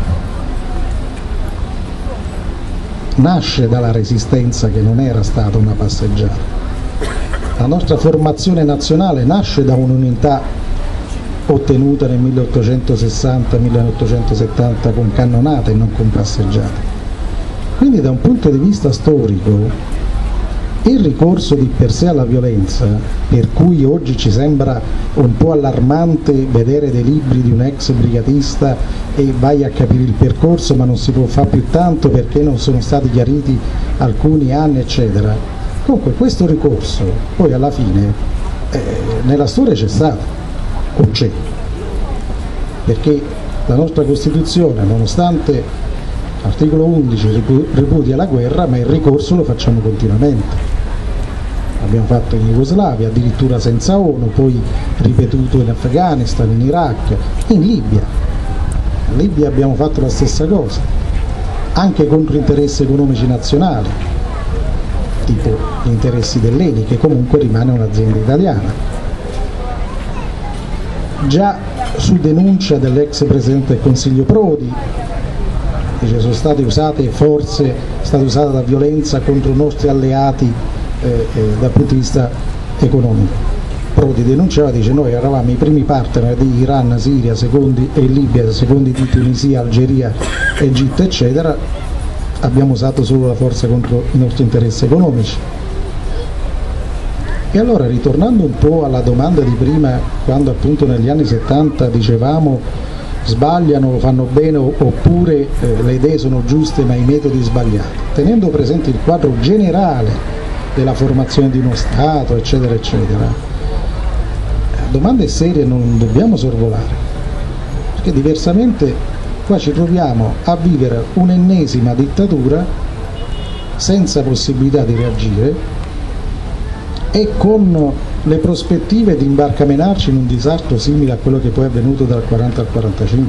nasce dalla resistenza che non era stata una passeggiata. La nostra formazione nazionale nasce da un'unità ottenuta nel milleottocentosessanta milleottocentosettanta con cannonate e non con passeggiate. Quindi da un punto di vista storico il ricorso di per sé alla violenza, per cui oggi ci sembra un po' allarmante vedere dei libri di un ex brigatista e vai a capire il percorso ma non si può fare più tanto perché non sono stati chiariti alcuni anni eccetera. Comunque questo ricorso poi alla fine eh, nella storia c'è stato, o c'è, perché la nostra Costituzione, nonostante l'articolo undici ripudia la guerra, ma il ricorso lo facciamo continuamente. L'abbiamo fatto in Jugoslavia, addirittura senza ONU, poi ripetuto in Afghanistan, in Iraq, in Libia. In Libia abbiamo fatto la stessa cosa, anche contro interessi economici nazionali, tipo gli interessi dell'Eni, che comunque rimane un'azienda italiana. Già su denuncia dell'ex Presidente del Consiglio Prodi, dice sono state usate forze, è stata usata la violenza contro i nostri alleati eh, eh, dal punto di vista economico. Prodi denunciava, dice noi eravamo i primi partner di Iran, Siria, secondi, e Libia, secondi di Tunisia, Algeria, Egitto eccetera, abbiamo usato solo la forza contro i nostri interessi economici. E allora, ritornando un po' alla domanda di prima, quando appunto negli anni settanta dicevamo sbagliano, lo fanno bene, oppure eh, le idee sono giuste ma i metodi sbagliati, tenendo presente il quadro generale della formazione di uno Stato eccetera eccetera, domande serie non dobbiamo sorvolare, perché diversamente qua ci troviamo a vivere un'ennesima dittatura senza possibilità di reagire e con le prospettive di imbarcamenarci in un disastro simile a quello che poi è avvenuto dal quaranta al quarantacinque.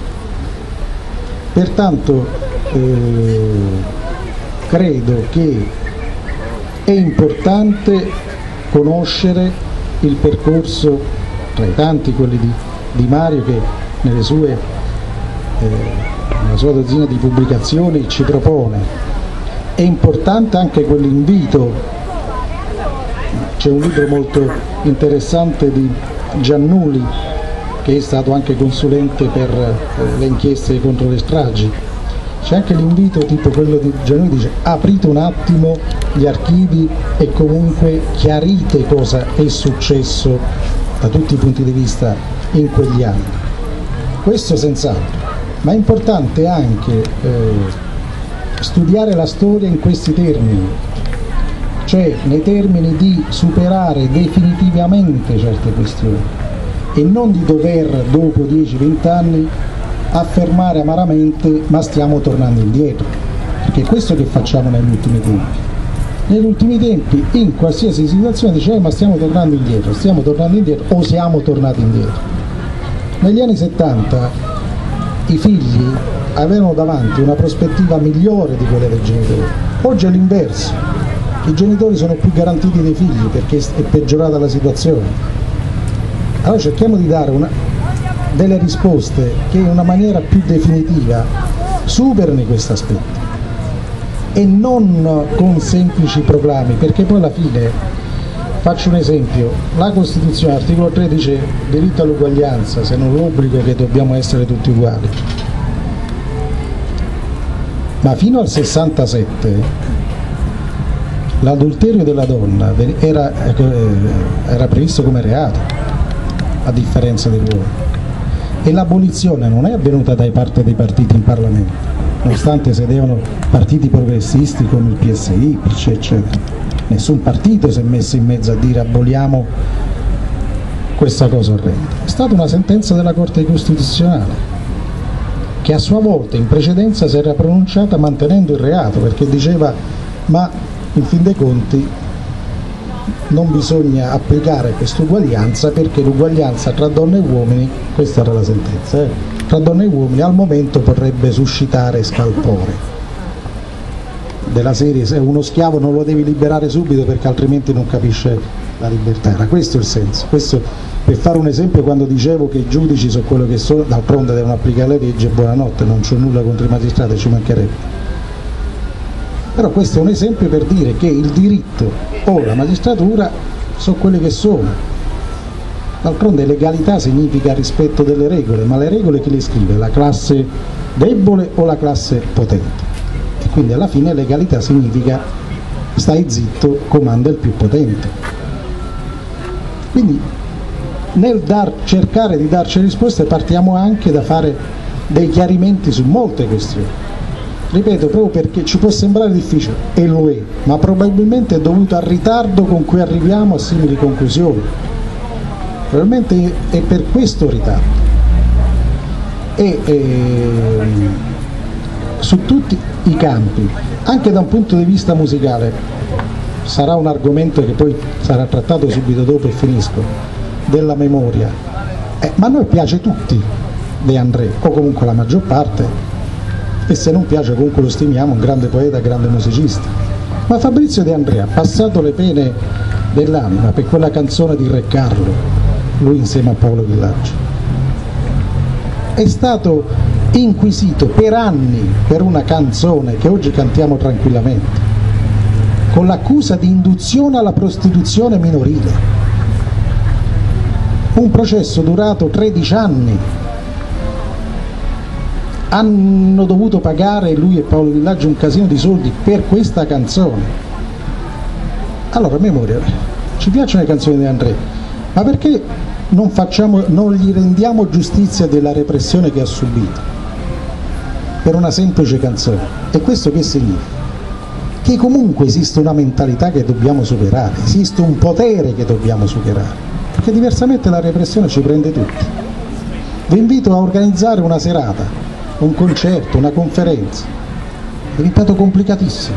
Pertanto eh, credo che è importante conoscere il percorso, tra i tanti quelli di, di Mario, che nelle sue, eh, nella sua dozzina di pubblicazioni ci propone. È importante anche quell'invito. C'è un libro molto interessante di Giannuli, che è stato anche consulente per eh, le inchieste contro le stragi. C'è anche l'invito tipo quello di Giannuli, dice aprite un attimo gli archivi e comunque chiarite cosa è successo da tutti i punti di vista in quegli anni. Questo senz'altro, ma è importante anche eh, studiare la storia in questi termini, cioè nei termini di superare definitivamente certe questioni e non di dover dopo dieci venti anni affermare amaramente ma stiamo tornando indietro, perché è questo che facciamo negli ultimi tempi. Negli ultimi tempi in qualsiasi situazione diciamo ma stiamo tornando indietro, stiamo tornando indietro o siamo tornati indietro. Negli anni settanta i figli avevano davanti una prospettiva migliore di quella dei genitori, oggi è l'inverso. I genitori sono più garantiti dei figli perché è peggiorata la situazione. Allora cerchiamo di dare una, delle risposte che in una maniera più definitiva superino questo aspetto e non con semplici proclami, perché poi alla fine, faccio un esempio, la Costituzione, articolo tre dice diritto all'uguaglianza, se non l'obbligo che dobbiamo essere tutti uguali, ma fino al sessantasette l'adulterio della donna era, era previsto come reato, a differenza dell'uomo. e l'abolizione non è avvenuta da parte dei partiti in Parlamento, nonostante sedevano partiti progressisti come il P S I, P C, eccetera. Nessun partito si è messo in mezzo a dire aboliamo questa cosa orrenda. È stata una sentenza della Corte Costituzionale che a sua volta in precedenza si era pronunciata mantenendo il reato, perché diceva ma in fin dei conti non bisogna applicare questa uguaglianza perché l'uguaglianza tra donne e uomini, questa era la sentenza, eh, tra donne e uomini al momento potrebbe suscitare scalpore. Della serie, se uno schiavo non lo devi liberare subito perché altrimenti non capisce la libertà. Era questo il senso. Questo, per fare un esempio, quando dicevo che i giudici sono quello che sono, d'altronde devono applicare le leggi, buonanotte, non c'ho nulla contro i magistrati, ci mancherebbe. Però questo è un esempio per dire che il diritto o la magistratura sono quelle che sono. D'altronde legalità significa rispetto delle regole, ma le regole chi le scrive? La classe debole o la classe potente? E quindi alla fine legalità significa stai zitto, comanda il più potente. Quindi nel dar, cercare di darci risposte partiamo anche da fare dei chiarimenti su molte questioni. Ripeto, proprio perché ci può sembrare difficile, e lo è, ma probabilmente è dovuto al ritardo con cui arriviamo a simili conclusioni. Probabilmente è per questo ritardo. E, e su tutti i campi, anche da un punto di vista musicale, sarà un argomento che poi sarà trattato subito dopo e finisco, della memoria. Eh, ma a noi piace tutti De André, o comunque la maggior parte, e se non piace comunque lo stimiamo, un grande poeta, grande musicista. Ma Fabrizio De André ha passato le pene dell'anima per quella canzone di Re Carlo, lui insieme a Paolo Villaggio. È stato inquisito per anni per una canzone che oggi cantiamo tranquillamente, con l'accusa di induzione alla prostituzione minorile. Un processo durato tredici anni. Hanno dovuto pagare lui e Paolo Villaggio un casino di soldi per questa canzone. Allora, memoria, ci piacciono le canzoni di André, ma perché non, facciamo, non gli rendiamo giustizia della repressione che ha subito per una semplice canzone? E questo che significa? Che comunque esiste una mentalità che dobbiamo superare, esiste un potere che dobbiamo superare, perché diversamente la repressione ci prende tutti. Vi invito a organizzare una serata, un concerto, una conferenza, è diventato complicatissimo.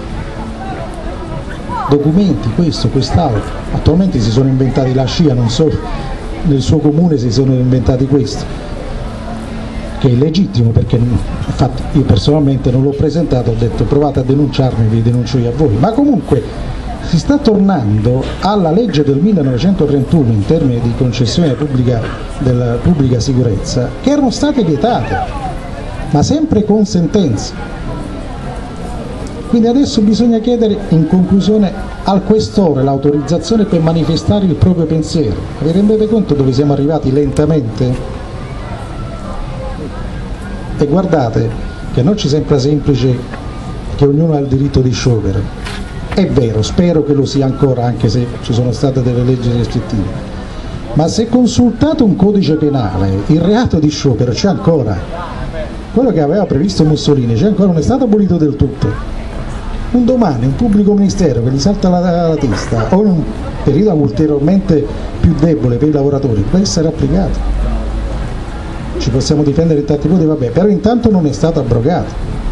Documenti, questo, quest'altro. Attualmente si sono inventati la scia, non so, nel suo comune si sono inventati questo, che è legittimo perché infatti io personalmente non l'ho presentato, ho detto provate a denunciarmi, vi denuncio io a voi, ma comunque si sta tornando alla legge del millenovecentotrentuno in termini di concessione pubblica della pubblica sicurezza, che erano state vietate, ma sempre con sentenza. Quindi adesso bisogna chiedere in conclusione al questore l'autorizzazione per manifestare il proprio pensiero. Vi rendete conto dove siamo arrivati lentamente? E guardate che non ci sembra semplice che ognuno ha il diritto di sciopero. È vero, spero che lo sia ancora, anche se ci sono state delle leggi restrittive. Ma se consultato un codice penale, il reato di sciopero c'è ancora. Quello che aveva previsto Mussolini c'è ancora, non è stato abolito del tutto. Un domani un pubblico ministero che gli salta la, la testa o in un periodo ulteriormente più debole per i lavoratori può essere applicato. Ci possiamo difendere in tanti modi, vabbè, però intanto non è stato abrogato.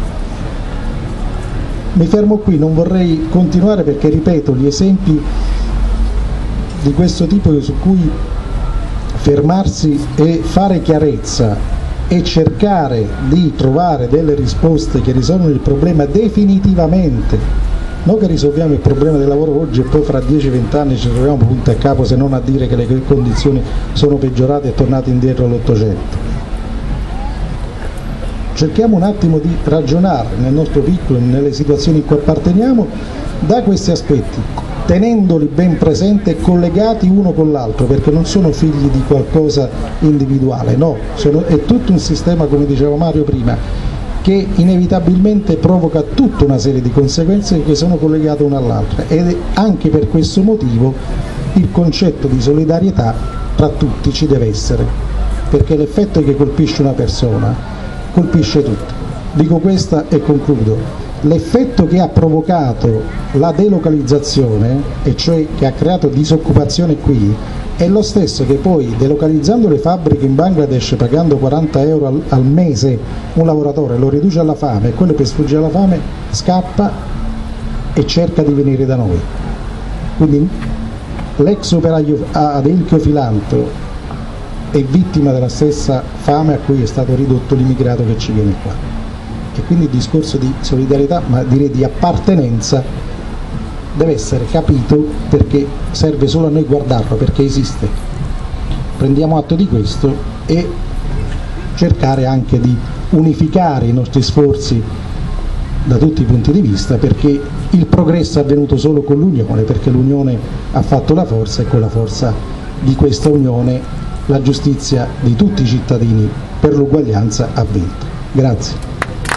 Mi fermo qui, non vorrei continuare perché, ripeto, gli esempi di questo tipo su cui fermarsi e fare chiarezza e cercare di trovare delle risposte che risolvono il problema definitivamente, non che risolviamo il problema del lavoro oggi e poi fra dieci venti anni ci troviamo punto a capo, se non a dire che le condizioni sono peggiorate e tornate indietro all'Ottocento. Cerchiamo un attimo di ragionare nel nostro piccolo, nelle situazioni in cui apparteniamo, da questi aspetti, tenendoli ben presenti e collegati uno con l'altro, perché non sono figli di qualcosa individuale, no, sono, è tutto un sistema, come diceva Mario prima, che inevitabilmente provoca tutta una serie di conseguenze che sono collegate una all'altra, ed è anche per questo motivo il concetto di solidarietà tra tutti ci deve essere, perché l'effetto che colpisce una persona colpisce tutti. Dico questa e concludo. L'effetto che ha provocato la delocalizzazione, e cioè che ha creato disoccupazione qui, è lo stesso che poi, delocalizzando le fabbriche in Bangladesh, pagando quaranta euro al, al mese un lavoratore, lo riduce alla fame, e quello per sfuggire alla fame scappa e cerca di venire da noi. Quindi l'ex operaio Adelchio Filanto è vittima della stessa fame a cui è stato ridotto l'immigrato che ci viene qua. E quindi il discorso di solidarietà, ma direi di appartenenza, deve essere capito, perché serve solo a noi guardarlo, perché esiste. Prendiamo atto di questo e cercare anche di unificare i nostri sforzi da tutti i punti di vista, perché il progresso è avvenuto solo con l'unione, perché l'unione ha fatto la forza, e con la forza di questa unione la giustizia di tutti i cittadini per l'uguaglianza ha vinto. Grazie.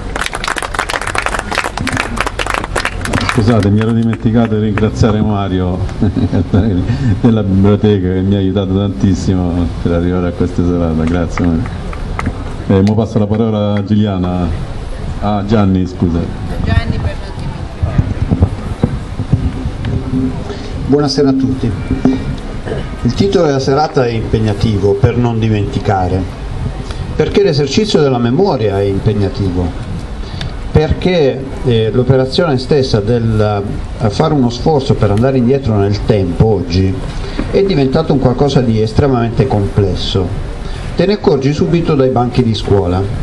Scusate, mi ero dimenticato di ringraziare Mario della biblioteca, che mi ha aiutato tantissimo per arrivare a questa serata. Grazie Mario. Eh, mo passo la parola a Giuliana. Ah, Gianni, scusa. Gianni per non dimenticare. Buonasera a tutti. Il titolo della serata è impegnativo, per non dimenticare, perché l'esercizio della memoria è impegnativo. Perché eh, l'operazione stessa del uh, fare uno sforzo per andare indietro nel tempo oggi è diventato un qualcosa di estremamente complesso. Te ne accorgi subito dai banchi di scuola.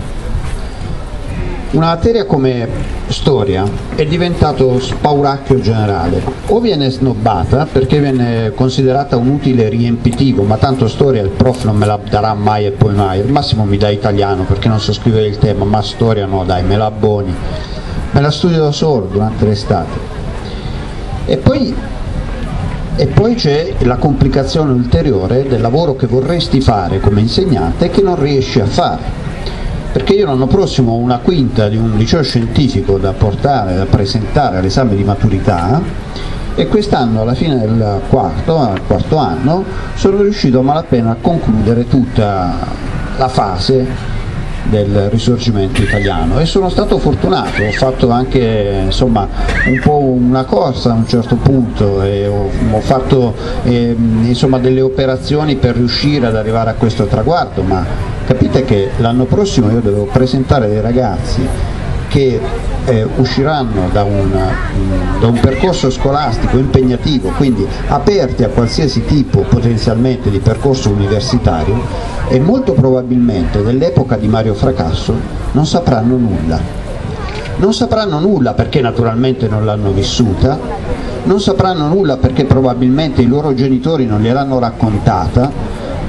Una materia come storia è diventato spauracchio generale, o viene snobbata perché viene considerata un utile riempitivo, ma tanto storia il prof non me la darà mai e poi mai, al massimo mi dà italiano perché non so scrivere il tema, ma storia no, dai, me la abboni, me la studio da solo durante l'estate. E poi, e poi c'è la complicazione ulteriore del lavoro che vorresti fare come insegnante e che non riesci a fare. Perché io l'anno prossimo ho una quinta di un liceo scientifico da portare, da presentare all'esame di maturità, e quest'anno alla fine del quarto, al quarto anno, sono riuscito a malapena a concludere tutta la fase del risorgimento italiano, e sono stato fortunato, ho fatto anche insomma un po' una corsa a un certo punto, e ho, ho fatto eh, insomma delle operazioni per riuscire ad arrivare a questo traguardo, ma capite che l'anno prossimo io devo presentare dei ragazzi che eh, usciranno da un, da un percorso scolastico impegnativo, quindi aperti a qualsiasi tipo potenzialmente di percorso universitario, e molto probabilmente dell'epoca di Mario Fracasso non sapranno nulla. Non sapranno nulla perché naturalmente non l'hanno vissuta, non sapranno nulla perché probabilmente i loro genitori non gliel'hanno raccontata,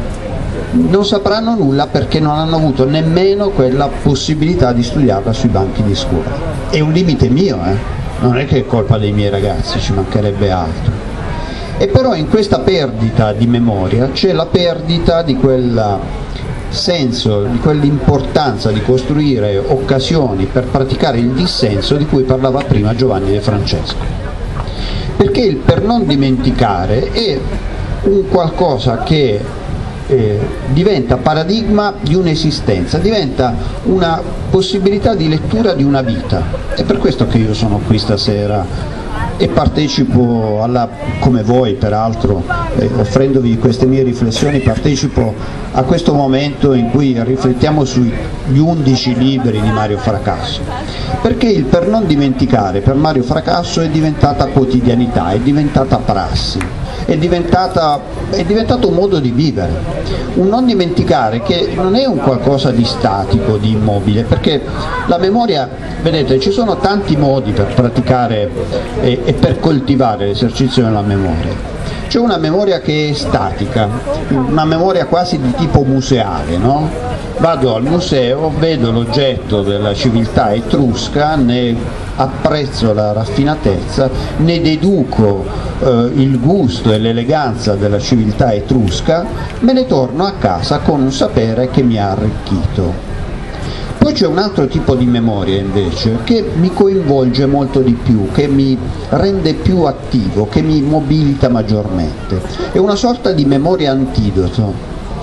non sapranno nulla perché non hanno avuto nemmeno quella possibilità di studiarla sui banchi di scuola. È un limite mio, eh? Non è che è colpa dei miei ragazzi, ci mancherebbe altro. E però in questa perdita di memoria c'è la perdita di quel senso, di quell'importanza di costruire occasioni per praticare il dissenso di cui parlava prima Giovanni De Francesco. Perché il per non dimenticare è un qualcosa che Eh, diventa paradigma di un'esistenza, diventa una possibilità di lettura di una vita. È per questo che io sono qui stasera e partecipo alla, come voi peraltro, eh, offrendovi queste mie riflessioni, partecipo a questo momento in cui riflettiamo sugli undici libri di Mario Fracasso, perché il per non dimenticare per Mario Fracasso è diventata quotidianità, è diventata prassi, è, diventata, è diventato un modo di vivere, un non dimenticare che non è un qualcosa di statico, di immobile, perché la memoria, vedete, ci sono tanti modi per praticare e, e per coltivare l'esercizio della memoria. C'è una memoria che è statica, una memoria quasi di tipo museale, no? Vado al museo, vedo l'oggetto della civiltà etrusca, ne apprezzo la raffinatezza, ne deduco eh, il gusto e l'eleganza della civiltà etrusca, me ne torno a casa con un sapere che mi ha arricchito. Poi c'è un altro tipo di memoria invece che mi coinvolge molto di più, che mi rende più attivo, che mi mobilita maggiormente. È una sorta di memoria antidoto,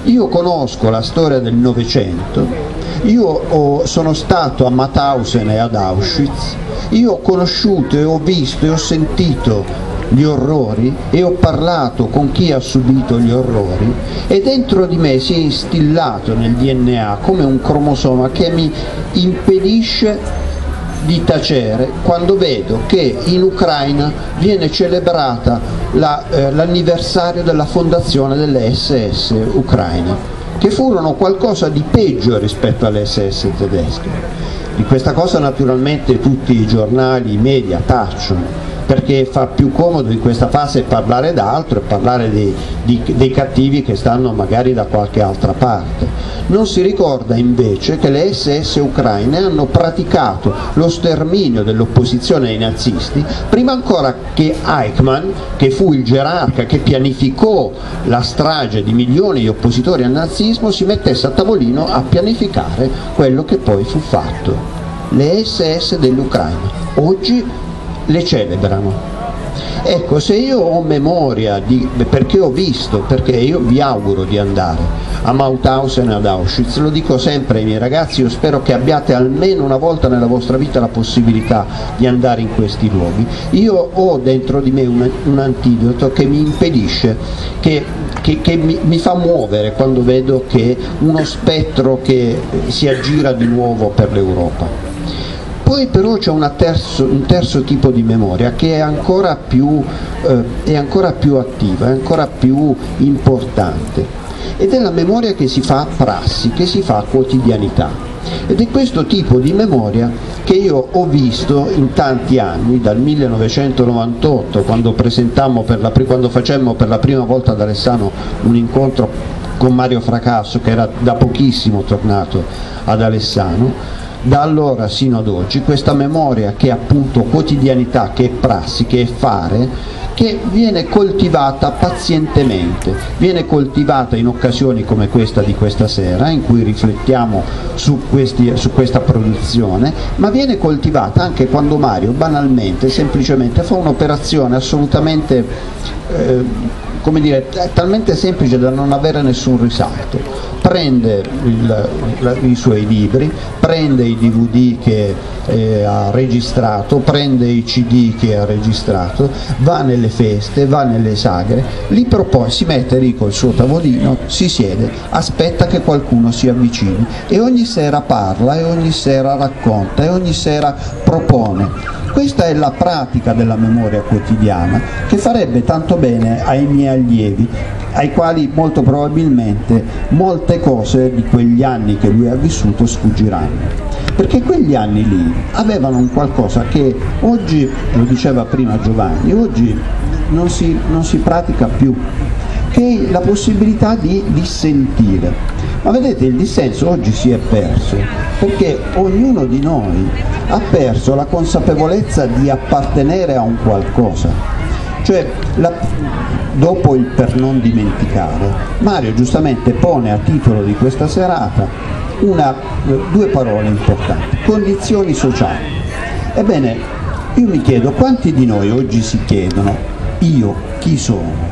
Io conosco la storia del Novecento, io ho, sono stato a Mauthausen e ad Auschwitz, io ho conosciuto e ho visto e ho sentito gli orrori e ho parlato con chi ha subito gli orrori, e dentro di me si è instillato nel D N A come un cromosoma che mi impedisce di tacere quando vedo che in Ucraina viene celebrata la, eh, l'anniversario della fondazione delle S S ucraine, che furono qualcosa di peggio rispetto alle S S tedesche. Di questa cosa naturalmente tutti i giornali, i media tacciono, perché fa più comodo in questa fase parlare d'altro e parlare dei, di, dei cattivi che stanno magari da qualche altra parte. Non si ricorda invece che le S S ucraine hanno praticato lo sterminio dell'opposizione ai nazisti prima ancora che Eichmann, che fu il gerarca che pianificò la strage di milioni di oppositori al nazismo, si mettesse a tavolino a pianificare quello che poi fu fatto. Le S S dell'Ucraina oggi le celebrano. Ecco, se io ho memoria di, perché ho visto, perché io vi auguro di andare a Mauthausen e ad Auschwitz, lo dico sempre ai miei ragazzi, io spero che abbiate almeno una volta nella vostra vita la possibilità di andare in questi luoghi. Io ho dentro di me un, un antidoto che mi impedisce, che, che, che mi, mi fa muovere quando vedo che uno spettro che si aggira di nuovo per l'Europa. Poi però c'è una terzo, un terzo tipo di memoria che è ancora più, eh, è ancora più attiva, è ancora più importante, ed è la memoria che si fa prassi, che si fa quotidianità. Ed è questo tipo di memoria che io ho visto in tanti anni, dal millenovecentonovantotto, quando, presentammo per la, quando facemmo per la prima volta ad Alessano un incontro con Mario Fracasso, che era da pochissimo tornato ad Alessano. Da allora sino ad oggi questa memoria, che è appunto quotidianità, che è prassi, che è fare, che viene coltivata pazientemente, viene coltivata in occasioni come questa di questa sera, in cui riflettiamo su, questi, su questa produzione, ma viene coltivata anche quando Mario banalmente, semplicemente fa un'operazione assolutamente eh, come dire, talmente semplice da non avere nessun risalto. Prende il, la, i suoi libri, prende i D V D che eh, ha registrato, prende i C D che ha registrato, va nelle feste, va nelle sagre, li propone, si mette lì col suo tavolino, si siede, aspetta che qualcuno si avvicini e ogni sera parla e ogni sera racconta e ogni sera propone. Questa è la pratica della memoria quotidiana, che farebbe tanto bene ai miei allievi, ai quali molto probabilmente molte cose di quegli anni che lui ha vissuto sfuggiranno, perché quegli anni lì avevano un qualcosa che oggi, lo diceva prima Giovanni, oggi non si, non si pratica più, che è la possibilità di dissentire. Ma vedete, il dissenso oggi si è perso, perché ognuno di noi ha perso la consapevolezza di appartenere a un qualcosa. Cioè, la, dopo il per non dimenticare, Mario giustamente pone a titolo di questa serata una, due parole importanti: condizioni sociali. Ebbene, io mi chiedo, quanti di noi oggi si chiedono: io chi sono?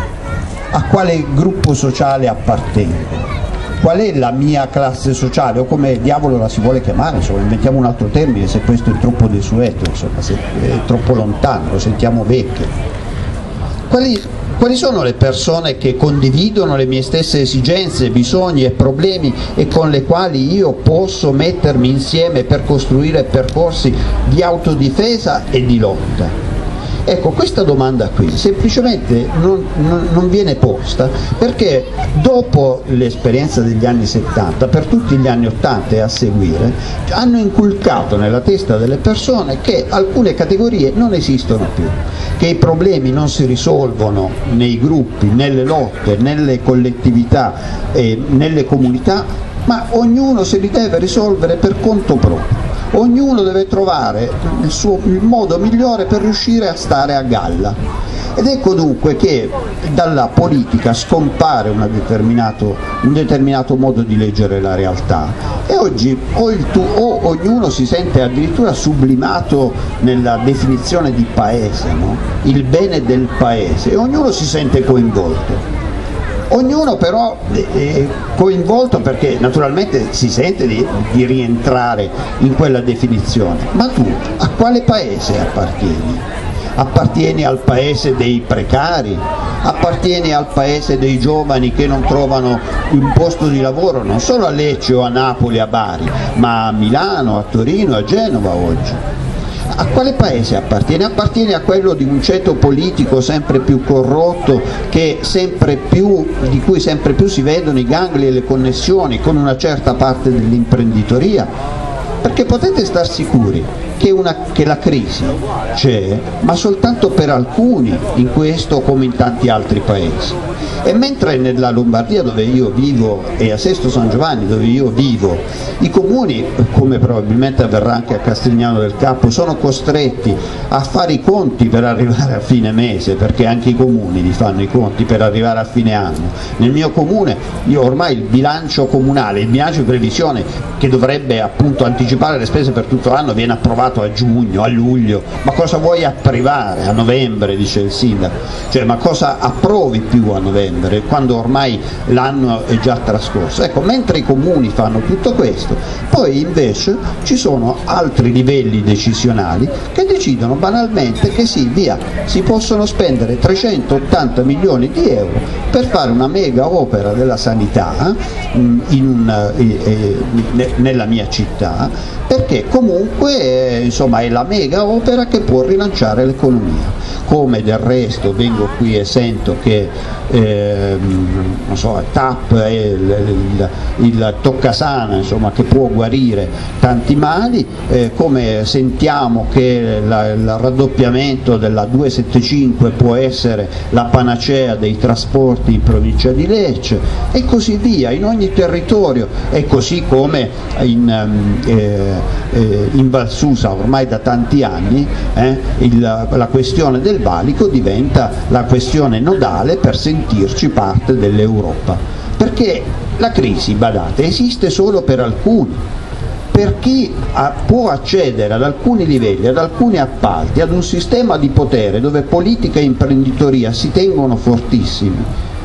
A quale gruppo sociale appartengo? Qual è la mia classe sociale, o come diavolo la si vuole chiamare, insomma, inventiamo un altro termine se questo è troppo desueto, insomma, se è troppo lontano, lo sentiamo vecchio. Quali, quali sono le persone che condividono le mie stesse esigenze, bisogni e problemi e con le quali io posso mettermi insieme per costruire percorsi di autodifesa e di lotta? Ecco, questa domanda qui semplicemente non, non, non viene posta, perché dopo l'esperienza degli anni settanta, per tutti gli anni ottanta e a seguire, hanno inculcato nella testa delle persone che alcune categorie non esistono più, che i problemi non si risolvono nei gruppi, nelle lotte, nelle collettività e nelle comunità, ma ognuno se li deve risolvere per conto proprio. Ognuno deve trovare il, suo, il modo migliore per riuscire a stare a galla. Ed ecco dunque che dalla politica scompare una determinato, un determinato modo di leggere la realtà, e oggi o, il tu, o ognuno si sente addirittura sublimato nella definizione di paese, no? Il bene del paese, e ognuno si sente coinvolto. ognuno però è coinvolto perché naturalmente si sente di, di rientrare in quella definizione. Ma tu a quale paese appartieni? Appartieni al paese dei precari? Appartieni al paese dei giovani che non trovano un posto di lavoro non solo a Lecce o a Napoli, a Bari, ma a Milano, a Torino, a Genova oggi? A quale paese appartiene? Appartiene a quello di un ceto politico sempre più corrotto, che sempre più, di cui sempre più si vedono i gangli e le connessioni con una certa parte dell'imprenditoria? Perché potete star sicuri che, una, che la crisi c'è, ma soltanto per alcuni, in questo come in tanti altri paesi. E mentre nella Lombardia dove io vivo e a Sesto San Giovanni dove io vivo, i comuni, come probabilmente avverrà anche a Castigliano del Capo, sono costretti a fare i conti per arrivare a fine mese, perché anche i comuni li fanno i conti per arrivare a fine anno. Nel mio comune, io ormai il bilancio comunale, il bilancio di previsione che dovrebbe appunto anticipare le spese per tutto l'anno, viene approvato a giugno, a luglio. Ma cosa vuoi approvare a novembre, dice il sindaco? Cioè, ma cosa approvi più a novembre, quando ormai l'anno è già trascorso? Ecco, mentre i comuni fanno tutto questo, poi invece ci sono altri livelli decisionali che decidono banalmente che sì, via, si possono spendere trecentottanta milioni di euro per fare una mega opera della sanità in un, eh, eh, nella mia città, perché comunque eh, insomma è la mega opera che può rilanciare l'economia. Come del resto vengo qui e sento che eh, non so, T A P è il, il, il toccasana, insomma, che può guarire tanti mali, eh, come sentiamo che la, il raddoppiamento della duecentosettantacinque può essere la panacea dei trasporti in provincia di Lecce e così via, in ogni territorio, e così come in, eh, eh, in Val Susa ormai da tanti anni eh, il, la questione del valico diventa la questione nodale per sentirci parte dell'Europa, perché la crisi, badate, esiste solo per alcuni, per chi ha, può accedere ad alcuni livelli, ad alcuni appalti, ad un sistema di potere dove politica e imprenditoria si tengono fortissimi,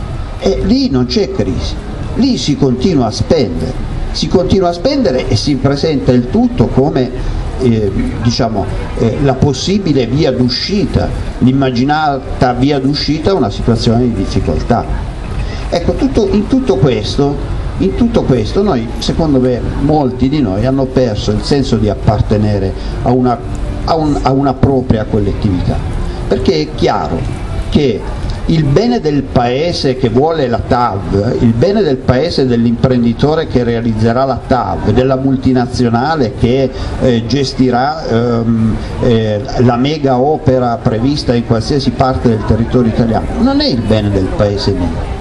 e lì non c'è crisi, lì si continua a spendere, si continua a spendere e si presenta il tutto come Eh, diciamo, eh, la possibile via d'uscita, l'immaginata via d'uscita a una situazione di difficoltà. Ecco, tutto, in, tutto questo, in tutto questo noi, secondo me, molti di noi hanno perso il senso di appartenere a una, a un, a una propria collettività, perché è chiaro che il bene del paese che vuole la T A V, il bene del paese dell'imprenditore che realizzerà la T A V, della multinazionale che eh, gestirà ehm, eh, la mega opera prevista in qualsiasi parte del territorio italiano, non è il bene del paese mio.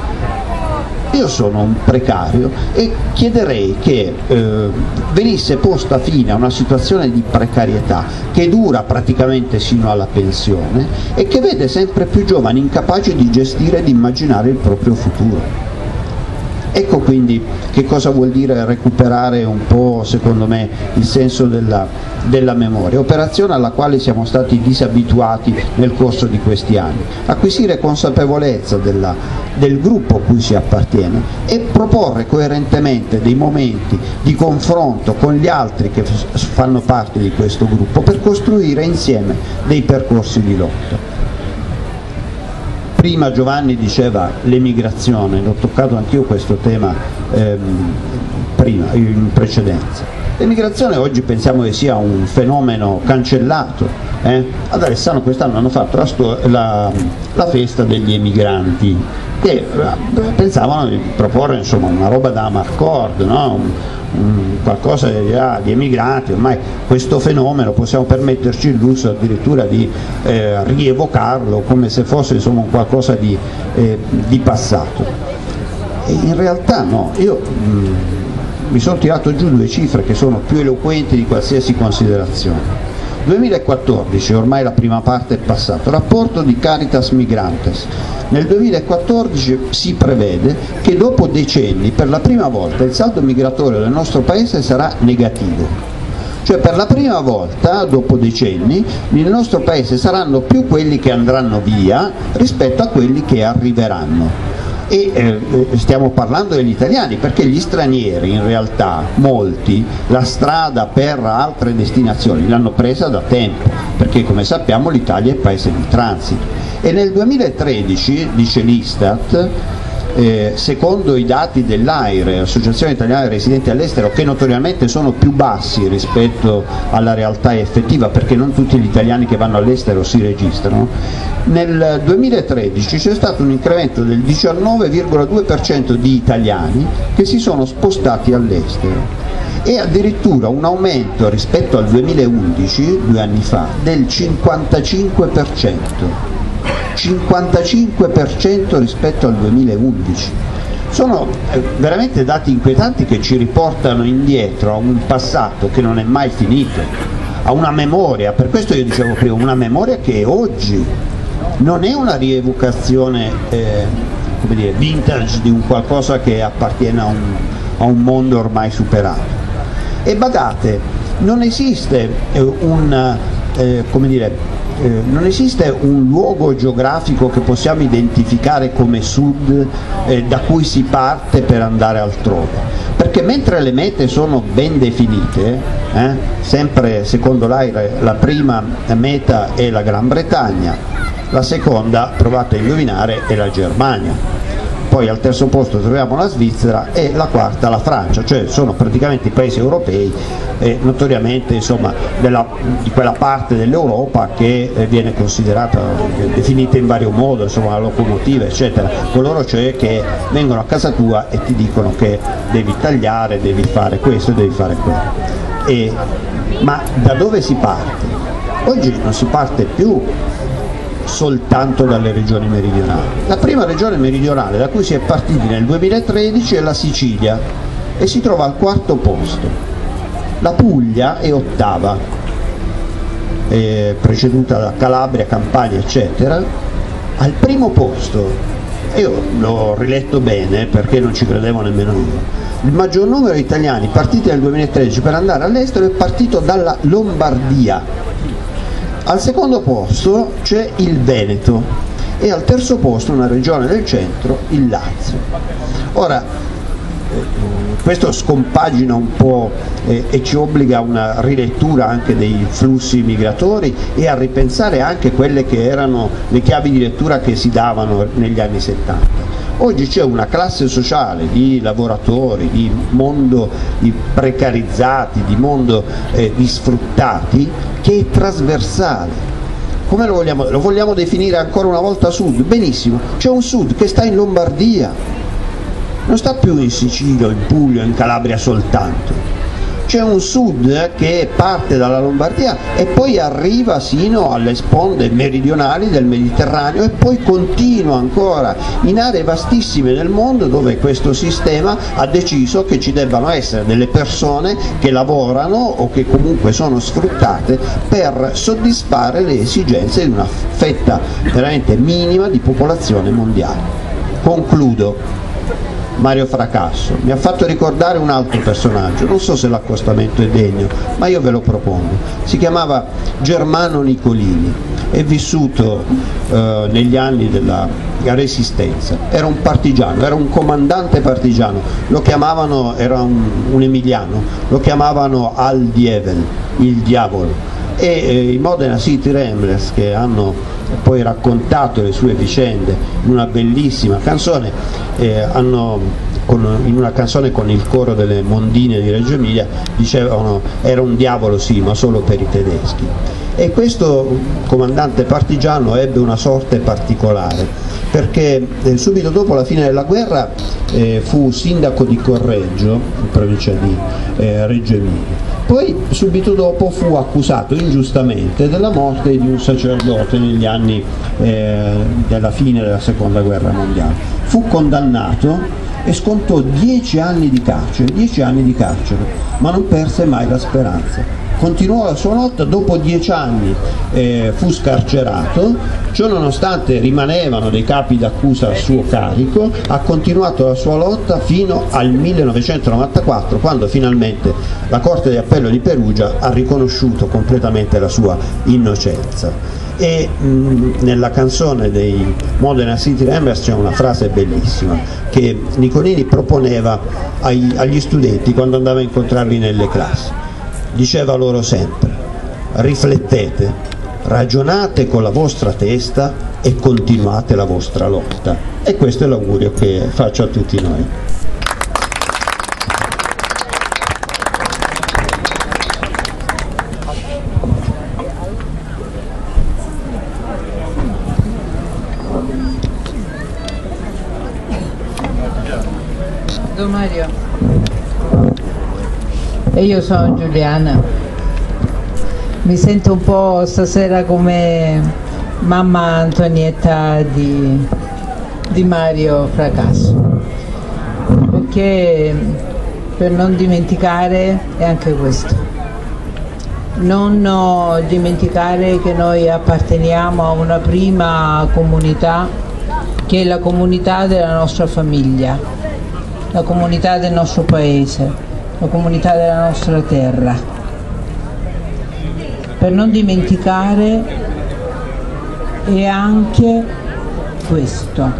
Io sono un precario e chiederei che eh, venisse posta fine a una situazione di precarietà che dura praticamente sino alla pensione e che vede sempre più giovani incapaci di gestire e di immaginare il proprio futuro. Ecco quindi che cosa vuol dire recuperare un po', secondo me, il senso della, della memoria, operazione alla quale siamo stati disabituati nel corso di questi anni. Acquisire consapevolezza della, del gruppo a cui si appartiene e proporre coerentemente dei momenti di confronto con gli altri che fanno parte di questo gruppo per costruire insieme dei percorsi di lotta. Prima Giovanni diceva l'emigrazione, l'ho toccato anch'io questo tema ehm, prima, in precedenza. L'emigrazione oggi pensiamo che sia un fenomeno cancellato. Eh? Ad Alessandro quest'anno hanno fatto la, la, la festa degli emigranti e pensavano di proporre insomma una roba da Amarcord, no? un, un, qualcosa di, ah, di emigranti. Ormai questo fenomeno possiamo permetterci il lusso addirittura di eh, rievocarlo come se fosse insomma un qualcosa di, eh, di passato, e in realtà no. Io mh, mi sono tirato giù due cifre che sono più eloquenti di qualsiasi considerazione. duemilaquattordici, ormai la prima parte è passata, rapporto di Caritas Migrantes. Nel duemilaquattordici si prevede che dopo decenni per la prima volta il saldo migratorio del nostro paese sarà negativo. Cioè per la prima volta dopo decenni nel nostro paese saranno più quelli che andranno via rispetto a quelli che arriveranno. E eh, stiamo parlando degli italiani, perché gli stranieri in realtà, molti, la strada per altre destinazioni l'hanno presa da tempo, perché come sappiamo l'Italia è paese di transito. E nel duemilatredici, dice l'Istat, Eh, secondo i dati dell'AIRE, Associazione Italiana dei Residenti all'Estero, che notoriamente sono più bassi rispetto alla realtà effettiva, perché non tutti gli italiani che vanno all'estero si registrano, nel duemilatredici c'è stato un incremento del diciannove virgola due per cento di italiani che si sono spostati all'estero e addirittura un aumento rispetto al duemilaundici, due anni fa, del cinquantacinque per cento. cinquantacinque per cento rispetto al duemilaundici. Sono eh, veramente dati inquietanti che ci riportano indietro a un passato che non è mai finito, a una memoria, per questo io dicevo prima, una memoria che oggi non è una rievocazione eh, come dire, vintage di un qualcosa che appartiene a un, a un mondo ormai superato. E badate, non esiste eh, un, eh, come dire, Eh, non esiste un luogo geografico che possiamo identificare come sud eh, da cui si parte per andare altrove, perché mentre le mete sono ben definite, eh, sempre secondo l'AIRE la prima meta è la Gran Bretagna, la seconda, provate a indovinare, è la Germania, poi al terzo posto troviamo la Svizzera e la quarta la Francia, cioè sono praticamente i paesi europei eh, notoriamente insomma, della, di quella parte dell'Europa che eh, viene considerata, eh, definita in vario modo, insomma la locomotiva eccetera, coloro cioè che vengono a casa tua e ti dicono che devi tagliare, devi fare questo, devi fare quello. E, ma da dove si parte? Oggi non si parte più soltanto dalle regioni meridionali. La prima regione meridionale da cui si è partiti nel duemilatredici è la Sicilia e si trova al quarto posto. La Puglia è ottava, è preceduta da Calabria, Campania eccetera. Al primo posto, io l'ho riletto bene perché non ci credevo nemmeno io, il maggior numero di italiani partiti nel duemilatredici per andare all'estero è partito dalla Lombardia. Al secondo posto c'è il Veneto e al terzo posto una regione del centro, il Lazio. Ora, questo scompagina un po' eh, e ci obbliga a una rilettura anche dei flussi migratori e a ripensare anche quelle che erano le chiavi di lettura che si davano negli anni settanta. Oggi c'è una classe sociale di lavoratori, di mondo di precarizzati, di mondo eh, di sfruttati che è trasversale. Come lo vogliamo? Lo vogliamo definire ancora una volta sud? Benissimo, c'è un sud che sta in Lombardia, non sta più in Sicilia, in Puglia, in Calabria soltanto. C'è un sud che parte dalla Lombardia e poi arriva sino alle sponde meridionali del Mediterraneo e poi continua ancora in aree vastissime del mondo dove questo sistema ha deciso che ci debbano essere delle persone che lavorano o che comunque sono sfruttate per soddisfare le esigenze di una fetta veramente minima di popolazione mondiale. Concludo. Mario Fracasso mi ha fatto ricordare un altro personaggio, non so se l'accostamento è degno, ma io ve lo propongo. Si chiamava Germano Nicolini, è vissuto eh, negli anni della Resistenza, era un partigiano, era un comandante partigiano, lo chiamavano, era un, un emiliano, lo chiamavano Al Dievel, il diavolo. E eh, i Modena City Ramblers, che hanno poi raccontato le sue vicende in una bellissima canzone, eh, hanno, con, in una canzone con il coro delle Mondine di Reggio Emilia, dicevano era un diavolo sì, ma solo per i tedeschi. E questo comandante partigiano ebbe una sorte particolare, perché eh, subito dopo la fine della guerra eh, fu sindaco di Correggio, in provincia di eh, Reggio Emilia. Poi subito dopo fu accusato ingiustamente della morte di un sacerdote negli anni eh, della fine della seconda guerra mondiale. Fu condannato e scontò dieci anni di carcere, dieci anni di carcere, ma non perse mai la speranza. Continuò la sua lotta, dopo dieci anni eh, fu scarcerato, ciò nonostante rimanevano dei capi d'accusa a suo carico, ha continuato la sua lotta fino al millenovecentonovantaquattro, quando finalmente la Corte di Appello di Perugia ha riconosciuto completamente la sua innocenza. e mh, nella canzone dei Modena City Rammers c'è una frase bellissima che Nicolini proponeva ai, agli studenti quando andava a incontrarli nelle classi. Diceva loro sempre: riflettete, ragionate con la vostra testa e continuate la vostra lotta. E questo è l'augurio che faccio a tutti noi. Don Mario. E io sono Giuliana. Mi sento un po' stasera come mamma Antonietta di, di Mario Fracasso, perché per non dimenticare è anche questo, non no, dimenticare che noi apparteniamo a una prima comunità che è la comunità della nostra famiglia, la comunità del nostro paese, la comunità della nostra terra. Per non dimenticare è anche questo.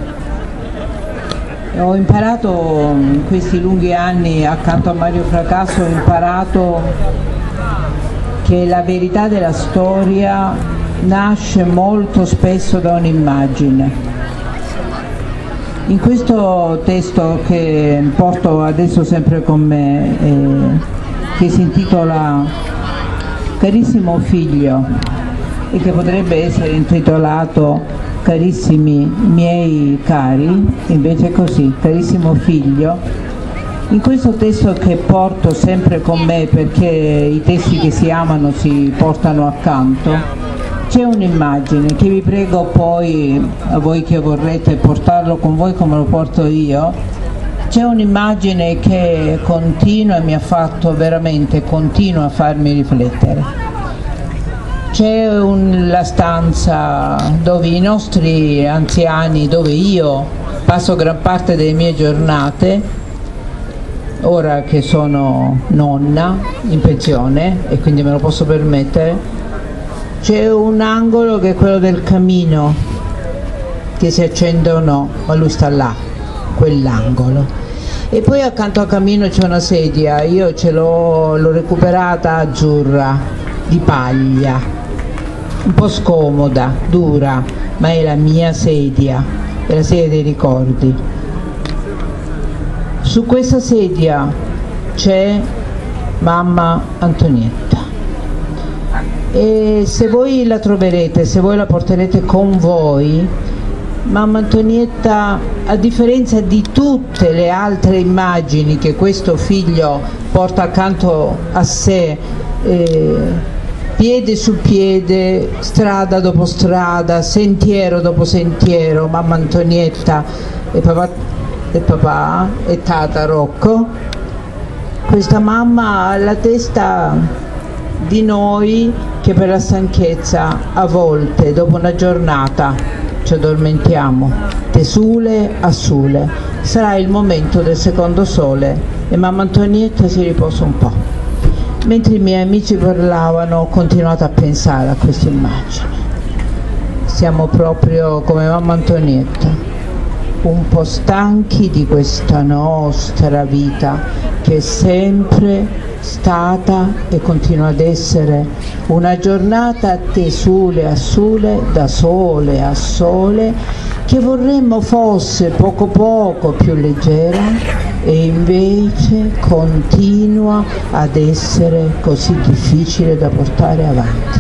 Ho imparato in questi lunghi anni accanto a Mario Fracasso, ho imparato che la verità della storia nasce molto spesso da un'immagine. In questo testo che porto adesso sempre con me, eh, che si intitola Carissimo figlio e che potrebbe essere intitolato Carissimi miei cari, invece è così, Carissimo figlio, in questo testo che porto sempre con me perché i testi che si amano si portano accanto, c'è un'immagine che vi prego poi, a voi che vorrete portarlo con voi come lo porto io, c'è un'immagine che continua e mi ha fatto veramente, continua a farmi riflettere. C'è un, la stanza dove i nostri anziani, dove io passo gran parte delle mie giornate, ora che sono nonna in pensione e quindi me lo posso permettere. C'è un angolo che è quello del camino, che si accende o no, ma lui sta là, quell'angolo. E poi accanto al camino c'è una sedia, io ce l'ho, l'ho recuperata azzurra, di paglia, un po' scomoda, dura, ma è la mia sedia, è la sedia dei ricordi. Su questa sedia c'è mamma Antonietta. E se voi la troverete, se voi la porterete con voi, mamma Antonietta, a differenza di tutte le altre immagini che questo figlio porta accanto a sé, eh, piede su piede, strada dopo strada, sentiero dopo sentiero, mamma Antonietta e papà e, papà, e tata Rocco, questa mamma ha la testa di noi che per la stanchezza a volte dopo una giornata ci addormentiamo, tesule a sule. Sarà il momento del secondo sole e mamma Antonietta si riposa un po'. Mentre i miei amici parlavano ho continuato a pensare a questa immagine. Siamo proprio come mamma Antonietta, un po' stanchi di questa nostra vita che è sempre stata e continua ad essere una giornata a tesule a sole, da sole a sole, che vorremmo fosse poco poco più leggera e invece continua ad essere così difficile da portare avanti.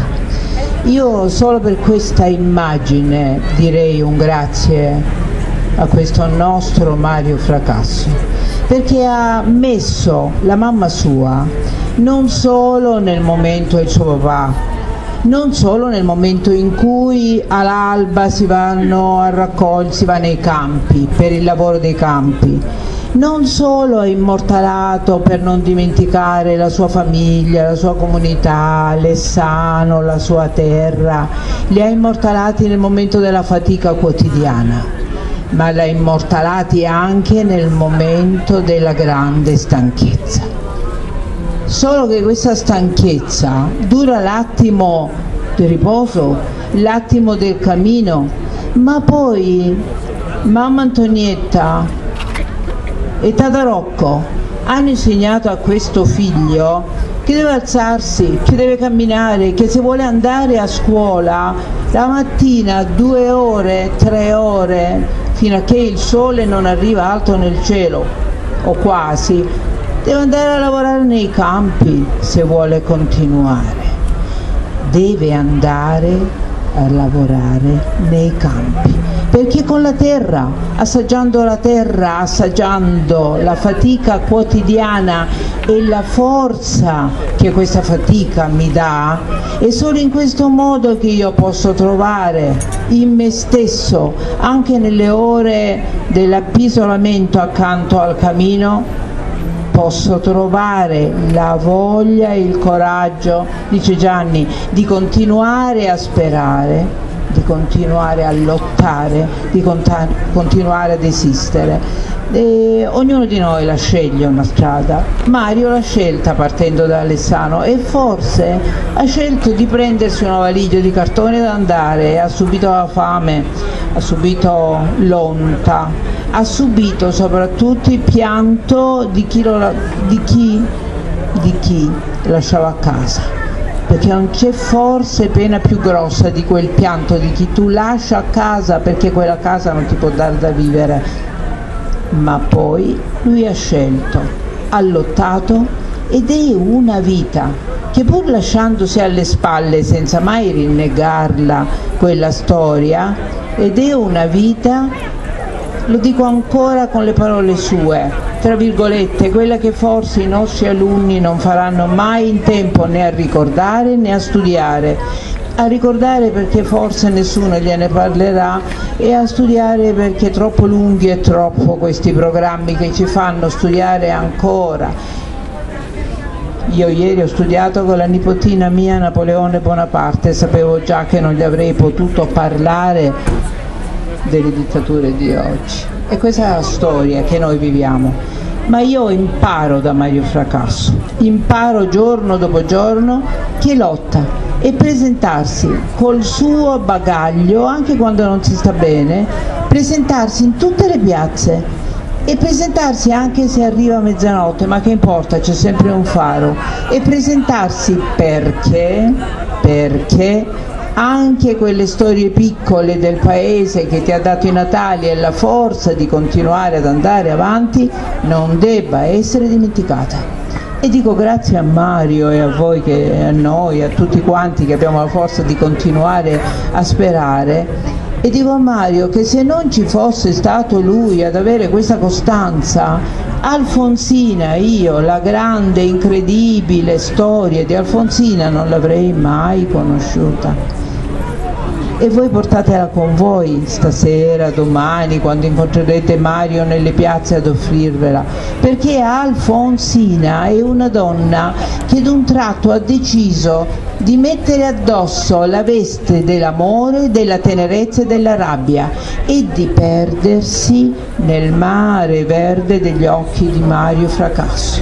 Io solo per questa immagine direi un grazie a questo nostro Mario Fracasso, perché ha messo la mamma sua non solo nel momento del suo papà, non solo nel momento in cui all'alba si vanno a raccogliere, si va nei campi per il lavoro dei campi, non solo è immortalato per non dimenticare la sua famiglia, la sua comunità, Lessano, la sua terra, li ha immortalati nel momento della fatica quotidiana, ma l'ha immortalati anche nel momento della grande stanchezza. Solo che questa stanchezza dura l'attimo di riposo, l'attimo del cammino, ma poi mamma Antonietta e Tata Rocco hanno insegnato a questo figlio che deve alzarsi, che deve camminare, che se vuole andare a scuola la mattina due ore, tre ore, fino a che il sole non arriva alto nel cielo, o quasi, deve andare a lavorare nei campi se vuole continuare. Deve andare a lavorare nei campi, perché con la terra, assaggiando la terra, assaggiando la fatica quotidiana e la forza che questa fatica mi dà, è solo in questo modo che io posso trovare in me stesso, anche nelle ore dell'appisolamento accanto al camino, posso trovare la voglia e il coraggio, dice Gianni, di continuare a sperare, di continuare a lottare, di continuare ad esistere. E ognuno di noi la sceglie una strada. Mario l'ha scelta partendo da Alessano e forse ha scelto di prendersi una valigia di cartone da andare, ha subito la fame, ha subito l'onta, ha subito soprattutto il pianto di chi, lo, di chi, di chi lasciava a casa, perché non c'è forse pena più grossa di quel pianto di chi tu lascia a casa perché quella casa non ti può dare da vivere. Ma poi lui ha scelto, ha lottato ed è una vita che, pur lasciandosi alle spalle senza mai rinnegarla quella storia, ed è una vita, lo dico ancora con le parole sue, tra virgolette, quella che forse i nostri alunni non faranno mai in tempo né a ricordare né a studiare. A ricordare perché forse nessuno gliene parlerà, e a studiare perché troppo lunghi e troppo questi programmi che ci fanno studiare ancora. Io ieri ho studiato con la nipotina mia Napoleone Bonaparte, sapevo già che non gli avrei potuto parlare delle dittature di oggi, e questa è la storia che noi viviamo. Ma io imparo da Mario Fracasso, imparo giorno dopo giorno che lotta, e presentarsi col suo bagaglio anche quando non si sta bene, presentarsi in tutte le piazze e presentarsi anche se arriva a mezzanotte, ma che importa, c'è sempre un faro, e presentarsi perché, perché anche quelle storie piccole del paese che ti ha dato i Natali e la forza di continuare ad andare avanti non debba essere dimenticata. E dico grazie a Mario e a voi, che, a noi, a tutti quanti che abbiamo la forza di continuare a sperare, e dico a Mario che se non ci fosse stato lui ad avere questa costanza, Alfonsina, io, la grande, incredibile storia di Alfonsina non l'avrei mai conosciuta. E voi portatela con voi stasera, domani, quando incontrerete Mario nelle piazze ad offrirvela, perché Alfonsina è una donna che d'un tratto ha deciso di mettere addosso la veste dell'amore, della tenerezza e della rabbia, e di perdersi nel mare verde degli occhi di Mario Fracasso.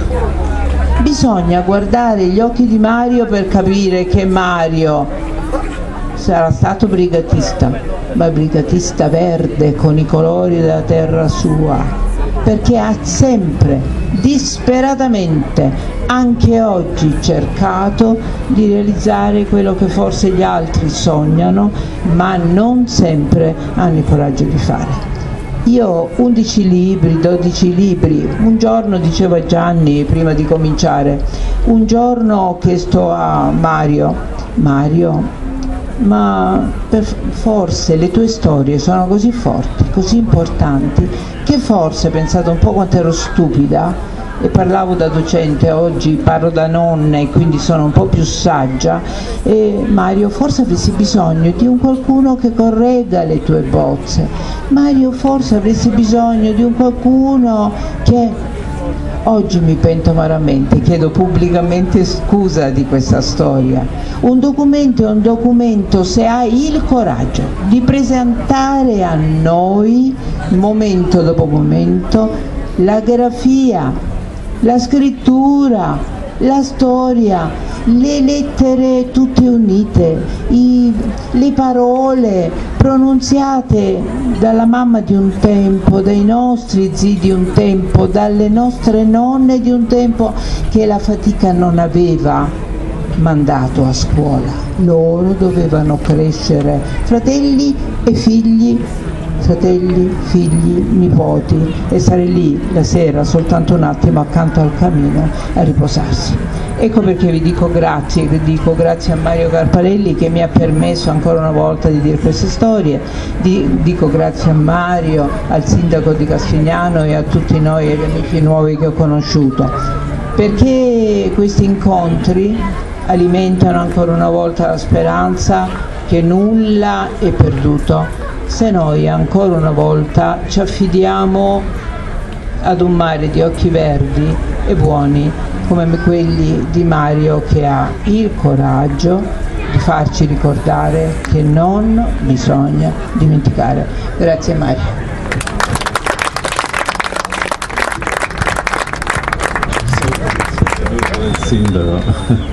Bisogna guardare gli occhi di Mario per capire che Mario sarà stato brigatista, ma brigatista verde con i colori della terra sua, perché ha sempre, disperatamente, anche oggi cercato di realizzare quello che forse gli altri sognano, ma non sempre hanno il coraggio di fare. Io ho undici libri, dodici libri, un giorno dicevo a Gianni prima di cominciare, un giorno ho chiesto a Mario, Mario, ma per, forse le tue storie sono così forti, così importanti, che forse, pensato un po' quanto ero stupida, e parlavo da docente, oggi parlo da nonna e quindi sono un po' più saggia, e Mario, forse avresti bisogno di un qualcuno che corregga le tue bozze, Mario, forse avresti bisogno di un qualcuno che... Oggi mi pento amaramente, chiedo pubblicamente scusa di questa storia. Un documento è un documento se hai il coraggio di presentare a noi, momento dopo momento, la grafia, la scrittura, la storia, le lettere tutte unite, i, le parole pronunziate dalla mamma di un tempo, dai nostri zii di un tempo, dalle nostre nonne di un tempo, che la fatica non aveva mandato a scuola. Loro dovevano crescere fratelli e figli, fratelli, figli, nipoti, e stare lì la sera soltanto un attimo accanto al camino a riposarsi. Ecco perché vi dico grazie, vi dico grazie a Mario Carparelli che mi ha permesso ancora una volta di dire queste storie, di, dico grazie a Mario, al sindaco di Castigliano e a tutti noi e agli amici nuovi che ho conosciuto, perché questi incontri alimentano ancora una volta la speranza che nulla è perduto, se noi ancora una volta ci affidiamo ad un mare di occhi verdi e buoni come quelli di Mario, che ha il coraggio di farci ricordare che non bisogna dimenticare. Grazie Mario. Il sindaco.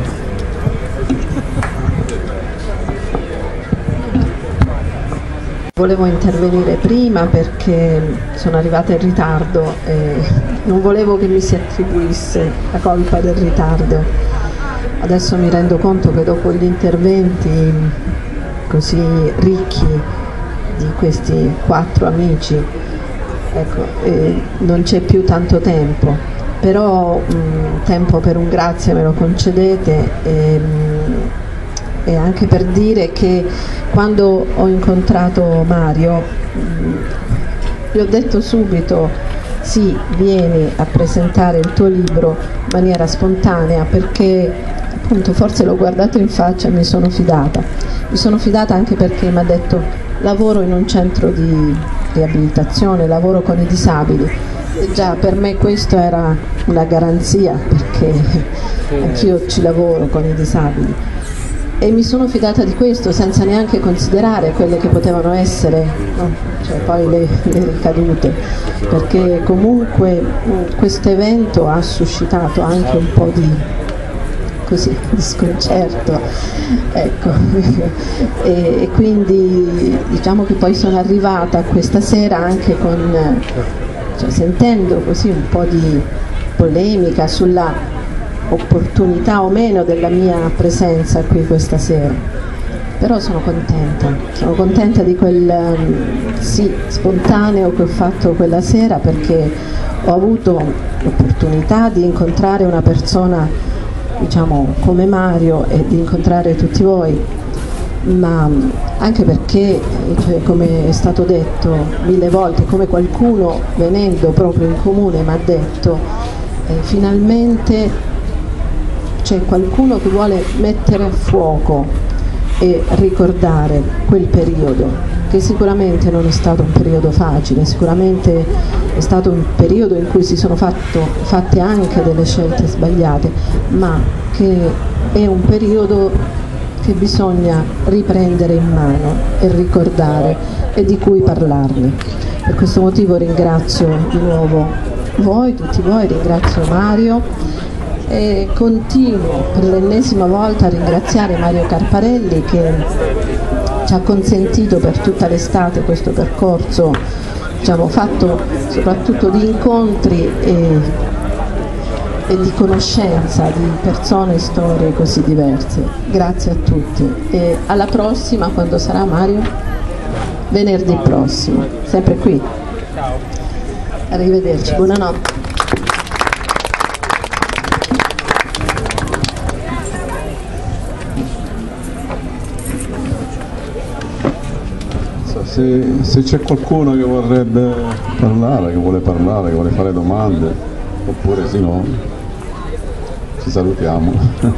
Volevo intervenire prima perché sono arrivata in ritardo e non volevo che mi si attribuisse la colpa del ritardo. Adesso mi rendo conto che dopo gli interventi così ricchi di questi quattro amici, ecco, eh, non c'è più tanto tempo, però mh, tempo per un grazie me lo concedete. E, mh, e anche per dire che quando ho incontrato Mario gli ho detto subito: sì, vieni a presentare il tuo libro in maniera spontanea, perché appunto forse l'ho guardato in faccia e mi sono fidata. Mi sono fidata anche perché mi ha detto: lavoro in un centro di riabilitazione, lavoro con i disabili. E già per me questo era una garanzia, perché anch'io ci lavoro con i disabili. E mi sono fidata di questo senza neanche considerare quelle che potevano essere, no? Cioè poi le, le ricadute, perché comunque questo evento ha suscitato anche un po' di, così, di sconcerto, ecco. e, e quindi diciamo che poi sono arrivata questa sera anche con, cioè, sentendo così un po' di polemica sulla opportunità o meno della mia presenza qui questa sera, però sono contenta, sono contenta di quel um, sì spontaneo che ho fatto quella sera, perché ho avuto l'opportunità di incontrare una persona, diciamo, come Mario, e di incontrare tutti voi, ma anche perché, cioè, come è stato detto mille volte, come qualcuno venendo proprio in comune mi ha detto, eh, finalmente c'è qualcuno che vuole mettere a fuoco e ricordare quel periodo, che sicuramente non è stato un periodo facile, sicuramente è stato un periodo in cui si sono fatto, fatte anche delle scelte sbagliate, ma che è un periodo che bisogna riprendere in mano e ricordare e di cui parlarne. Per questo motivo ringrazio di nuovo voi, tutti voi, ringrazio Mario. E continuo per l'ennesima volta a ringraziare Mario Carparelli, che ci ha consentito per tutta l'estate questo percorso, diciamo, fatto soprattutto di incontri e, e di conoscenza di persone e storie così diverse. Grazie a tutti e alla prossima, quando sarà Mario? Venerdì prossimo, sempre qui. Arrivederci, buonanotte. Se, se c'è qualcuno che vorrebbe parlare, che vuole parlare, che vuole fare domande, oppure se no ci salutiamo.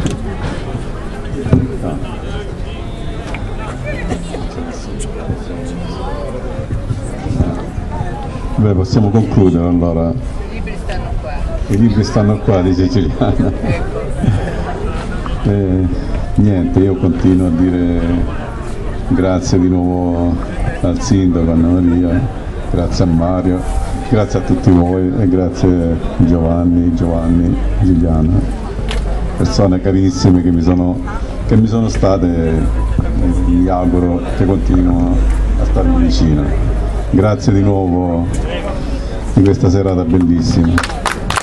Beh, possiamo concludere allora. I libri stanno qua. I libri stanno qua, dice Giuliana. Eh, niente, io continuo a dire grazie di nuovo al sindaco, Anna Maria, grazie a Mario, grazie a tutti voi e grazie Giovanni, Giovanni, Giuliana. persone carissime che mi sono, che mi sono state e mi auguro che continuino a starmi vicino. Grazie di nuovo di questa serata bellissima.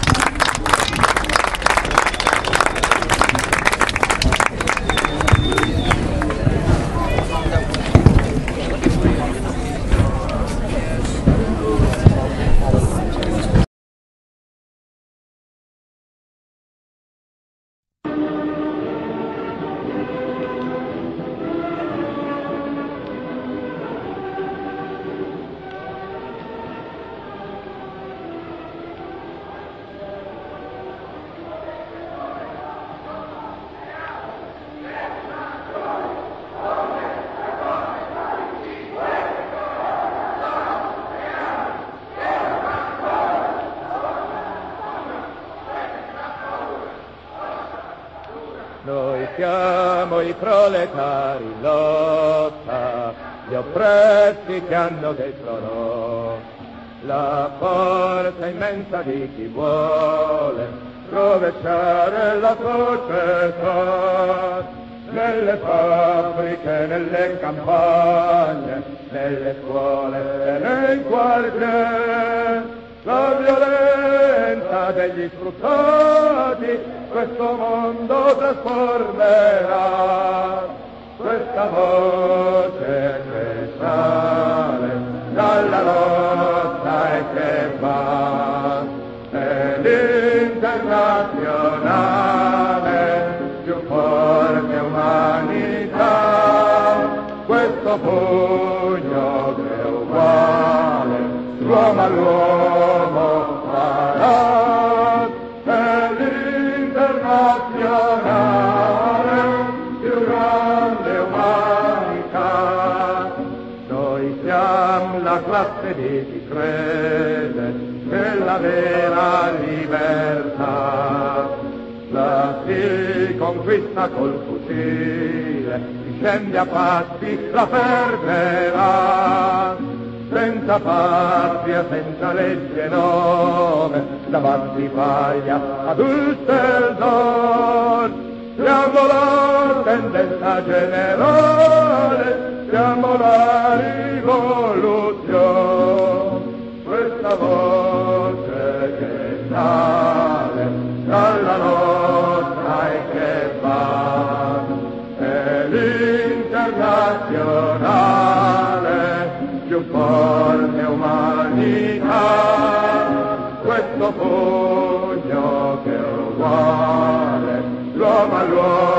Noi siamo i proletari in lotta, gli oppressi che hanno dentro noi la forza immensa di chi vuole rovesciare la società. Nelle fabbriche, nelle campagne, nelle scuole e nei quartieri, la violenza degli sfruttati questo mondo trasformerà. Questa voce che sale dalla lotta e che va è l'internazionale, più forte umanità. Questo pugno che è uguale l'uomo all'uomo farà, è l'internazionale, più grande umanità. Noi siamo la classe di chi crede che la vera libertà la si conquista col fucile, chi scende a passi la perderà. Senza patria, senza legge e nome, davanti paglia ad Düsseldorf. Siamo la tendenza generale, siamo la rivoluzione. Questa voce che sale dalla lotta e che va è l'internazionale, più forte umanità. Questo pugno che è uguale l'uomo all'uomo